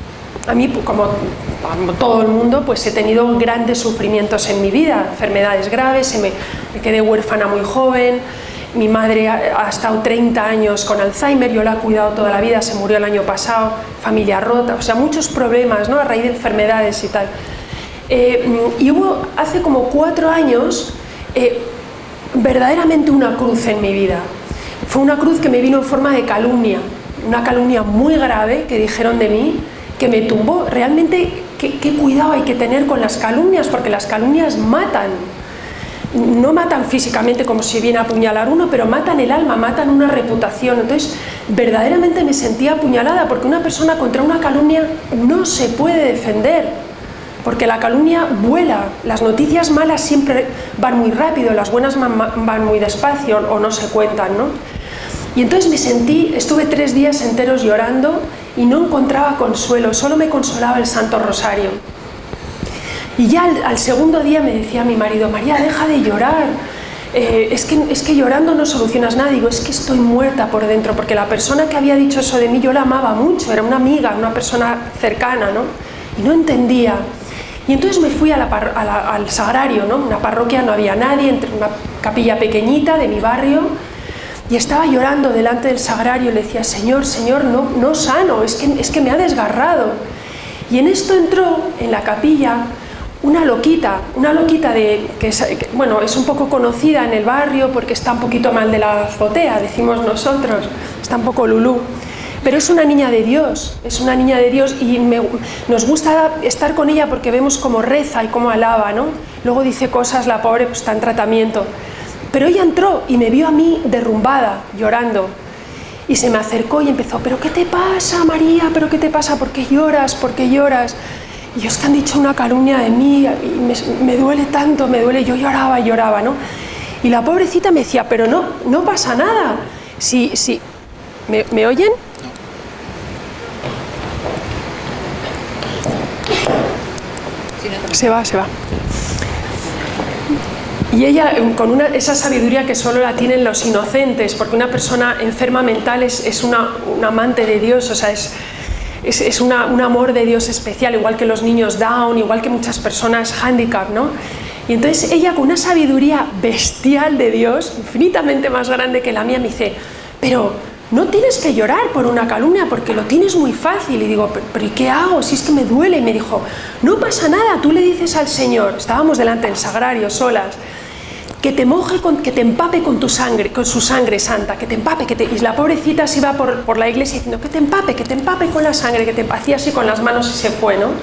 a mí, como, como todo el mundo, pues he tenido grandes sufrimientos en mi vida, enfermedades graves, me, me quedé huérfana muy joven, mi madre ha, ha estado treinta años con Alzheimer, yo la he cuidado toda la vida, se murió el año pasado, familia rota, o sea, muchos problemas, ¿no?, a raíz de enfermedades y tal. Eh, y hubo hace como cuatro años eh, verdaderamente una cruz en mi vida. Fue una cruz que me vino en forma de calumnia, una calumnia muy grave que dijeron de mí, que me tumbó. Realmente, qué, qué cuidado hay que tener con las calumnias, porque las calumnias matan. No matan físicamente como si viene a apuñalar uno, pero matan el alma, matan una reputación. Entonces, verdaderamente me sentía apuñalada, porque una persona contra una calumnia no se puede defender. Porque la calumnia vuela, las noticias malas siempre van muy rápido, las buenas van muy despacio o no se cuentan, ¿no? Y entonces me sentí, estuve tres días enteros llorando y no encontraba consuelo, solo me consolaba el Santo Rosario. Y ya al, al segundo día me decía mi marido, María, deja de llorar, eh, es, que, es que llorando no solucionas nada. Digo, es que estoy muerta por dentro, porque la persona que había dicho eso de mí yo la amaba mucho, era una amiga, una persona cercana, ¿no? Y no entendía. Y entonces me fui a la, a la, al sagrario, ¿no? Una parroquia, no había nadie, entre una capilla pequeñita de mi barrio, y estaba llorando delante del sagrario y le decía, Señor, Señor, no, no sano, es que, es que me ha desgarrado. Y en esto entró en la capilla una loquita, una loquita de, que, es, que bueno, es un poco conocida en el barrio porque está un poquito mal de la azotea, decimos nosotros, está un poco lulú. Pero es una niña de Dios, es una niña de Dios y me, nos gusta estar con ella porque vemos cómo reza y cómo alaba, ¿no? Luego dice cosas, la pobre pues está en tratamiento. Pero ella entró y me vio a mí derrumbada, llorando. Y se me acercó y empezó, ¿pero qué te pasa, María? ¿Pero qué te pasa? ¿Por qué lloras? ¿Por qué lloras? Y yo, es que han dicho una calumnia de mí y me, me duele tanto, me duele. Yo lloraba y lloraba, ¿no? Y la pobrecita me decía, pero no, no pasa nada. Sí, sí. ¿Me, ¿me oyen? Se va, se va. Y ella, con una, esa sabiduría que solo la tienen los inocentes, porque una persona enferma mental es, es una, un amante de Dios, o sea, es, es, es una, un amor de Dios especial, igual que los niños Down, igual que muchas personas handicap, ¿no? Y entonces ella, con una sabiduría bestial de Dios, infinitamente más grande que la mía, me dice, pero no tienes que llorar por una calumnia porque lo tienes muy fácil. Y digo, ¿pero ¿y qué hago? Si es que me duele. Y me dijo, no pasa nada, tú le dices al Señor, estábamos delante del sagrario solas, que te moje, con, que te empape con tu sangre, con su sangre santa, que te empape, que te... Y la pobrecita se iba por, por la iglesia diciendo, que te empape, que te empape con la sangre, que te hacía así con las manos y se fue, ¿no?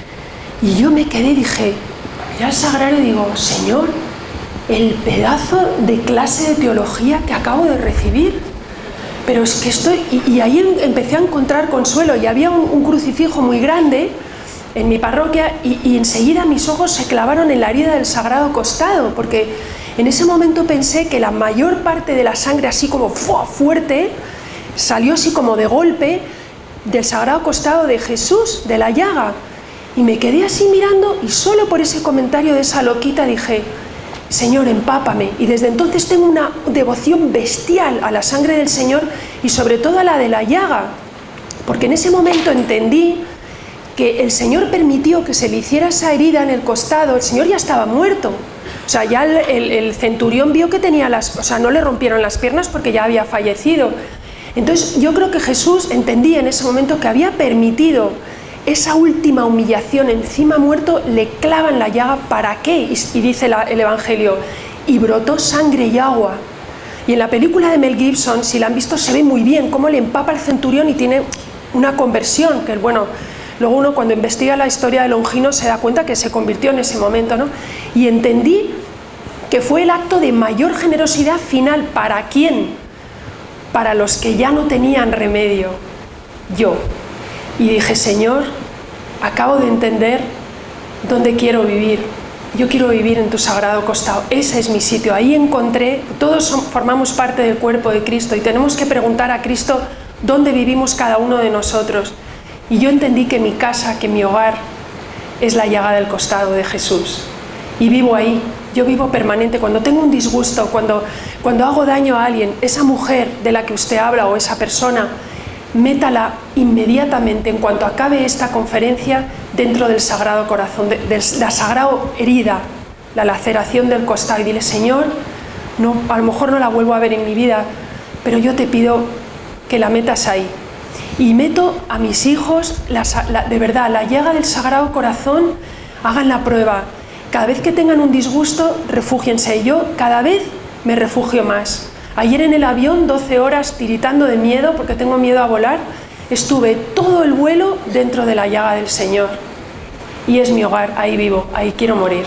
Y yo me quedé y dije, miré al sagrario y digo, Señor, el pedazo de clase de teología que acabo de recibir. Pero es que estoy... Y, y ahí empecé a encontrar consuelo y había un, un crucifijo muy grande en mi parroquia y, y enseguida mis ojos se clavaron en la herida del Sagrado Costado, porque en ese momento pensé que la mayor parte de la sangre así como ¡fua! Fuerte salió así como de golpe del Sagrado Costado de Jesús, de la llaga. Y me quedé así mirando y solo por ese comentario de esa loquita dije, Señor, empápame. Y desde entonces tengo una devoción bestial a la sangre del Señor y sobre todo a la de la llaga, porque en ese momento entendí que el Señor permitió que se le hiciera esa herida en el costado. El Señor ya estaba muerto, o sea, ya el, el, el centurión vio que tenía las, o sea, no le rompieron las piernas porque ya había fallecido. Entonces yo creo que Jesús entendía en ese momento que había permitido esa última humillación, encima muerto, le clavan la llaga, ¿para qué? Y, y dice la, el Evangelio, y brotó sangre y agua. Y en la película de Mel Gibson, si la han visto, se ve muy bien cómo le empapa al centurión y tiene una conversión, que bueno, luego uno cuando investiga la historia de Longino se da cuenta que se convirtió en ese momento, ¿no? Y entendí que fue el acto de mayor generosidad final. ¿Para quién? Para los que ya no tenían remedio, yo. Y dije, Señor, acabo de entender dónde quiero vivir. Yo quiero vivir en tu Sagrado Costado. Ese es mi sitio. Ahí encontré, todos son, formamos parte del cuerpo de Cristo y tenemos que preguntar a Cristo dónde vivimos cada uno de nosotros. Y yo entendí que mi casa, que mi hogar es la llaga del costado de Jesús. Y vivo ahí. Yo vivo permanente. Cuando tengo un disgusto, cuando, cuando hago daño a alguien, esa mujer de la que usted habla o esa persona, métala inmediatamente, en cuanto acabe esta conferencia, dentro del Sagrado Corazón, de, de la sagrada herida, la laceración del costado, y dile: Señor, no, a lo mejor no la vuelvo a ver en mi vida, pero yo te pido que la metas ahí. Y meto a mis hijos, la, la, de verdad, la llaga del Sagrado Corazón, hagan la prueba. Cada vez que tengan un disgusto, refúgiense. Yo cada vez me refugio más. Ayer en el avión, doce horas tiritando de miedo, porque tengo miedo a volar, estuve todo el vuelo dentro de la llaga del Señor. Y es mi hogar, ahí vivo, ahí quiero morir.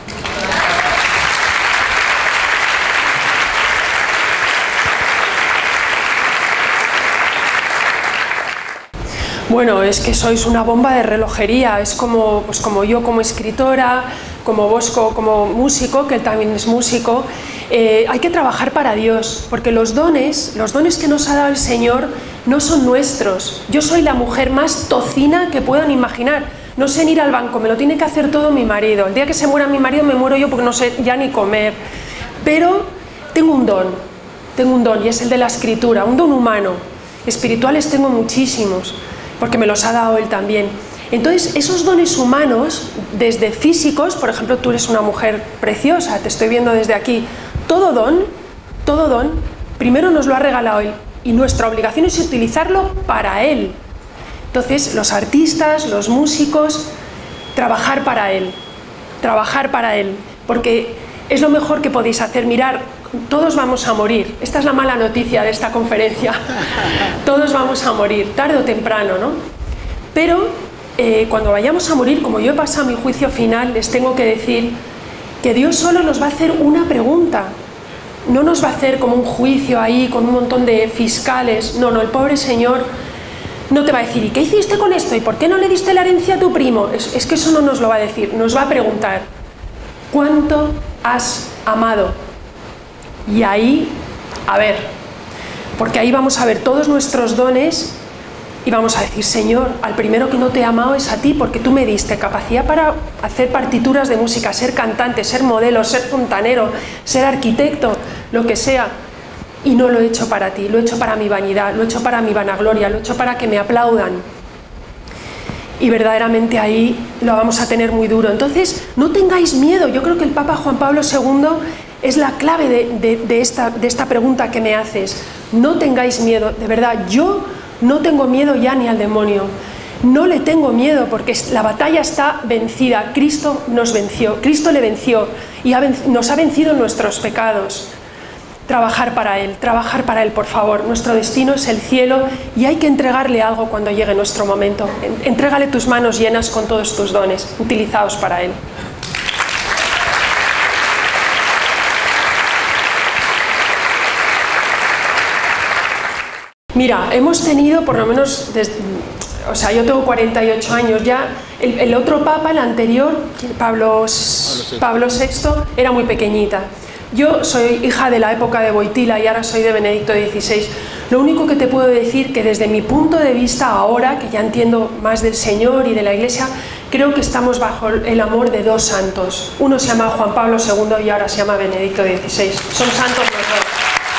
Bueno, es que sois una bomba de relojería, es como, pues como yo como escritora, como Bosco como músico, que él también es músico. Eh, hay que trabajar para Dios, porque los dones, los dones que nos ha dado el Señor no son nuestros. Yo soy la mujer más tocina que puedan imaginar. No sé ni ir al banco, me lo tiene que hacer todo mi marido. El día que se muera mi marido me muero yo porque no sé ya ni comer. Pero tengo un don, tengo un don y es el de la escritura, un don humano. Espirituales tengo muchísimos, porque me los ha dado Él también. Entonces, esos dones humanos, desde físicos, por ejemplo, tú eres una mujer preciosa, te estoy viendo desde aquí, todo don, todo don, primero nos lo ha regalado Él, y nuestra obligación es utilizarlo para Él. Entonces, los artistas, los músicos, trabajar para Él, trabajar para Él, porque es lo mejor que podéis hacer. Mirar, todos vamos a morir, esta es la mala noticia de esta conferencia, todos vamos a morir, tarde o temprano, ¿no? Pero eh, cuando vayamos a morir, como yo he pasado mi juicio final, les tengo que decir que Dios solo nos va a hacer una pregunta, no nos va a hacer como un juicio ahí con un montón de fiscales, no, no, el pobre Señor no te va a decir: ¿y qué hiciste con esto? ¿Y por qué no le diste la herencia a tu primo? Es, es que eso no nos lo va a decir, nos va a preguntar: ¿cuánto has amado? Y ahí, a ver, porque ahí vamos a ver todos nuestros dones y vamos a decir: Señor, al primero que no te he amado es a ti, porque tú me diste capacidad para hacer partituras de música, ser cantante, ser modelo, ser fontanero, ser arquitecto, lo que sea, y no lo he hecho para ti, lo he hecho para mi vanidad, lo he hecho para mi vanagloria, lo he hecho para que me aplaudan. Y verdaderamente ahí lo vamos a tener muy duro. Entonces, no tengáis miedo. Yo creo que el Papa Juan Pablo segundo es la clave de, de, de, esta, de esta pregunta que me haces. No tengáis miedo, de verdad. Yo no tengo miedo ya ni al demonio. No le tengo miedo, porque la batalla está vencida. Cristo nos venció, Cristo le venció y ha venc- nos ha vencido en nuestros pecados. Trabajar para Él, trabajar para Él, por favor. Nuestro destino es el cielo y hay que entregarle algo cuando llegue nuestro momento. Entrégale tus manos llenas con todos tus dones, utilizados para Él. Mira, hemos tenido por lo menos, desde, o sea, yo tengo cuarenta y ocho años ya, el, el otro papa, el anterior, Pablo, Pablo sexto, era muy pequeñita. Yo soy hija de la época de Wojtyla y ahora soy de Benedicto dieciséis. Lo único que te puedo decir que desde mi punto de vista ahora, que ya entiendo más del Señor y de la Iglesia, creo que estamos bajo el amor de dos santos. Uno se llama Juan Pablo segundo y ahora se llama Benedicto dieciséis. Son santos los dos.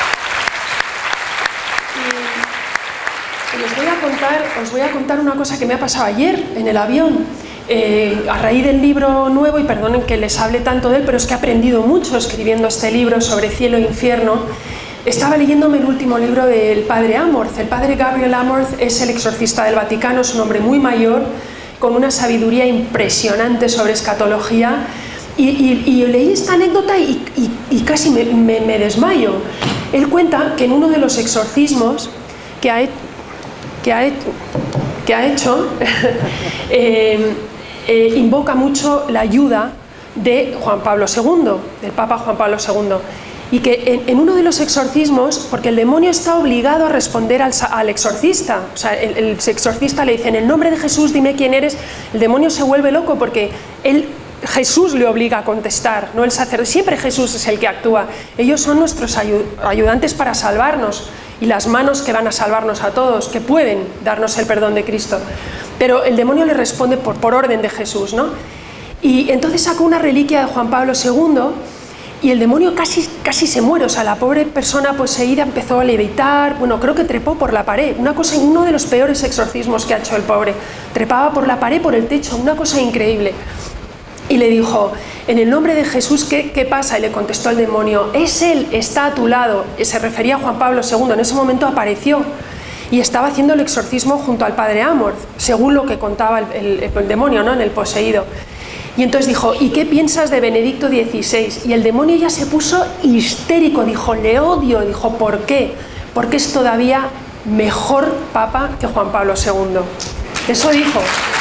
Y os voy a contar, os voy a contar una cosa que me ha pasado ayer en el avión. Eh, a raíz del libro nuevo, y perdonen que les hable tanto de él, pero es que he aprendido mucho escribiendo este libro sobre cielo e infierno. Estaba leyéndome el último libro del padre Amorth. El padre Gabriel Amorth es el exorcista del Vaticano, es un hombre muy mayor, con una sabiduría impresionante sobre escatología, y, y, y leí esta anécdota y, y, y casi me, me, me desmayo. Él cuenta que en uno de los exorcismos que ha, que ha, que ha hecho, eh, Eh, invoca mucho la ayuda de Juan Pablo segundo, del Papa Juan Pablo segundo, y que en, en uno de los exorcismos, porque el demonio está obligado a responder al, al exorcista, o sea, el, el exorcista le dice: en el nombre de Jesús dime quién eres. El demonio se vuelve loco porque él, Jesús le obliga a contestar, no el sacerdote. Siempre Jesús es el que actúa. Ellos son nuestros ayudantes para salvarnos, y las manos que van a salvarnos a todos, que pueden darnos el perdón de Cristo. Pero el demonio le responde por, por orden de Jesús, ¿no? Y entonces sacó una reliquia de Juan Pablo segundo y el demonio casi, casi se muere, o sea, la pobre persona poseída empezó a levitar, bueno, creo que trepó por la pared, una cosa, uno de los peores exorcismos que ha hecho el pobre, trepaba por la pared, por el techo, una cosa increíble. Y le dijo, en el nombre de Jesús, ¿qué, qué pasa? Y le contestó el demonio, es Él, está a tu lado. Y se refería a Juan Pablo segundo, en ese momento apareció y estaba haciendo el exorcismo junto al padre Amorth, según lo que contaba el, el, el demonio, ¿no? En el poseído. Y entonces dijo, ¿y qué piensas de Benedicto dieciséis? Y el demonio ya se puso histérico, dijo, le odio, dijo, ¿por qué? Porque es todavía mejor papa que Juan Pablo segundo. Eso dijo.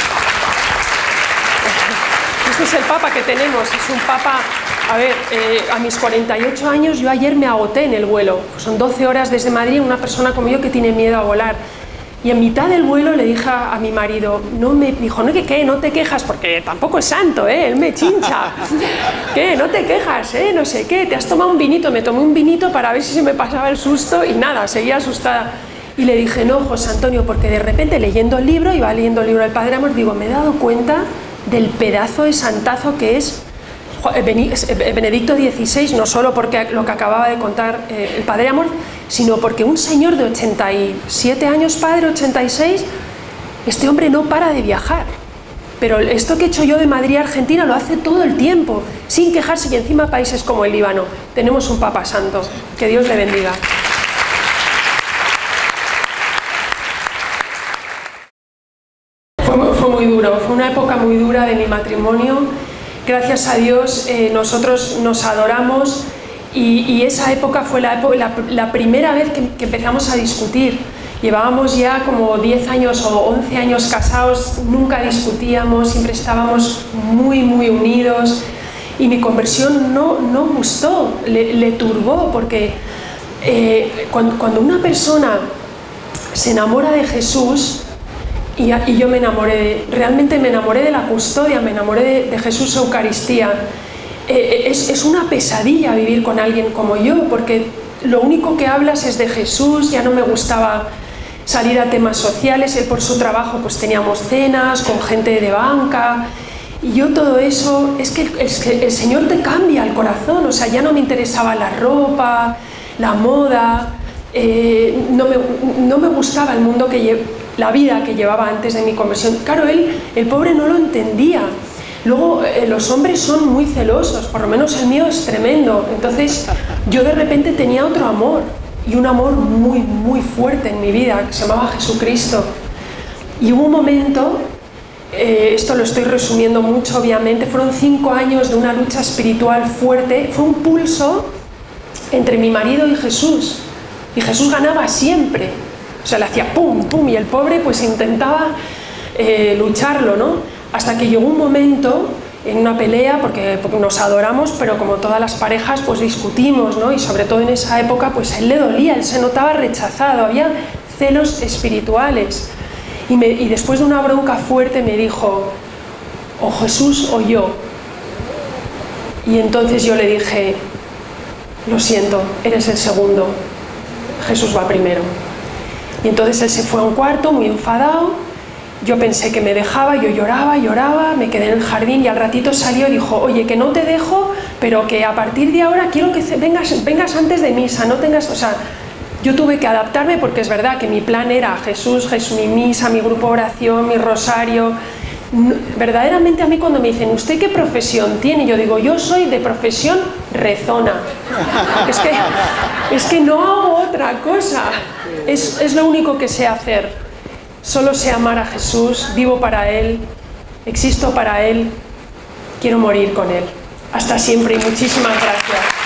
Este es el papa que tenemos, es un papa, a ver, eh, a mis cuarenta y ocho años yo ayer me agoté en el vuelo, son doce horas desde Madrid, una persona como yo que tiene miedo a volar. Y en mitad del vuelo le dije a mi marido, no me dijo, no, que qué, no te quejas, porque tampoco es santo, ¿eh? Él me chincha. ¿Qué? No te quejas, ¿eh? No sé qué, te has tomado un vinito. Me tomé un vinito para ver si se me pasaba el susto y nada, seguía asustada. Y le dije, no, José Antonio, porque de repente leyendo el libro, iba leyendo el libro del Padre Amorth, digo, me he dado cuenta del pedazo de santazo que es Benedicto dieciséis, no solo porque lo que acababa de contar eh, el Padre Amorth, sino porque un señor de ochenta y siete años, padre, ochenta y seis, este hombre no para de viajar. Pero esto que he hecho yo de Madrid a Argentina lo hace todo el tiempo, sin quejarse, y encima países como el Líbano. Tenemos un Papa Santo, que Dios le bendiga. Fue, fue muy duro, fue una época muy dura de mi matrimonio. Gracias a Dios eh, nosotros nos adoramos y, y esa época fue la, la, la primera vez que, que empezamos a discutir. Llevábamos ya como diez años o once años casados, nunca discutíamos, siempre estábamos muy muy unidos y mi conversión no, no gustó, le, le turbó, porque eh, cuando, cuando una persona se enamora de Jesús, Y, y yo me enamoré, de, realmente me enamoré de la custodia, me enamoré de, de Jesús Eucaristía. Eh, es, es una pesadilla vivir con alguien como yo, porque lo único que hablas es de Jesús. Ya no me gustaba salir a temas sociales, él por su trabajo pues teníamos cenas con gente de banca, y yo todo eso, es que, es que el Señor te cambia el corazón, o sea, ya no me interesaba la ropa, la moda, eh, no, me, no me gustaba el mundo que llevaba, la vida que llevaba antes de mi conversión. Claro, él, el pobre no lo entendía. Luego, eh, los hombres son muy celosos, por lo menos el mío es tremendo. Entonces, yo de repente tenía otro amor, y un amor muy, muy fuerte en mi vida, que se llamaba Jesucristo. Y hubo un momento, eh, esto lo estoy resumiendo mucho, obviamente, fueron cinco años de una lucha espiritual fuerte, fue un pulso entre mi marido y Jesús, y Jesús ganaba siempre. O sea, le hacía pum, pum, y el pobre pues intentaba eh, lucharlo, ¿no? Hasta que llegó un momento en una pelea, porque, porque nos adoramos, pero como todas las parejas pues discutimos, ¿no? Y sobre todo en esa época pues a él le dolía, él se notaba rechazado, había celos espirituales. Y, me, y después de una bronca fuerte me dijo, o Jesús o yo. Y entonces yo le dije, lo siento, eres el segundo, Jesús va primero. Y entonces él se fue a un cuarto muy enfadado, yo pensé que me dejaba, yo lloraba, lloraba, me quedé en el jardín y al ratito salió y dijo, oye, que no te dejo, pero que a partir de ahora quiero que vengas, vengas antes de misa, no tengas, o sea, yo tuve que adaptarme porque es verdad que mi plan era Jesús, Jesús, mi misa, mi grupo de oración, mi rosario. Verdaderamente a mí cuando me dicen, ¿usted qué profesión tiene? Yo digo, yo soy de profesión rezona. Es que, es que no hago otra cosa. Es, es lo único que sé hacer. Solo sé amar a Jesús, vivo para Él, existo para Él, quiero morir con Él. Hasta siempre y muchísimas gracias.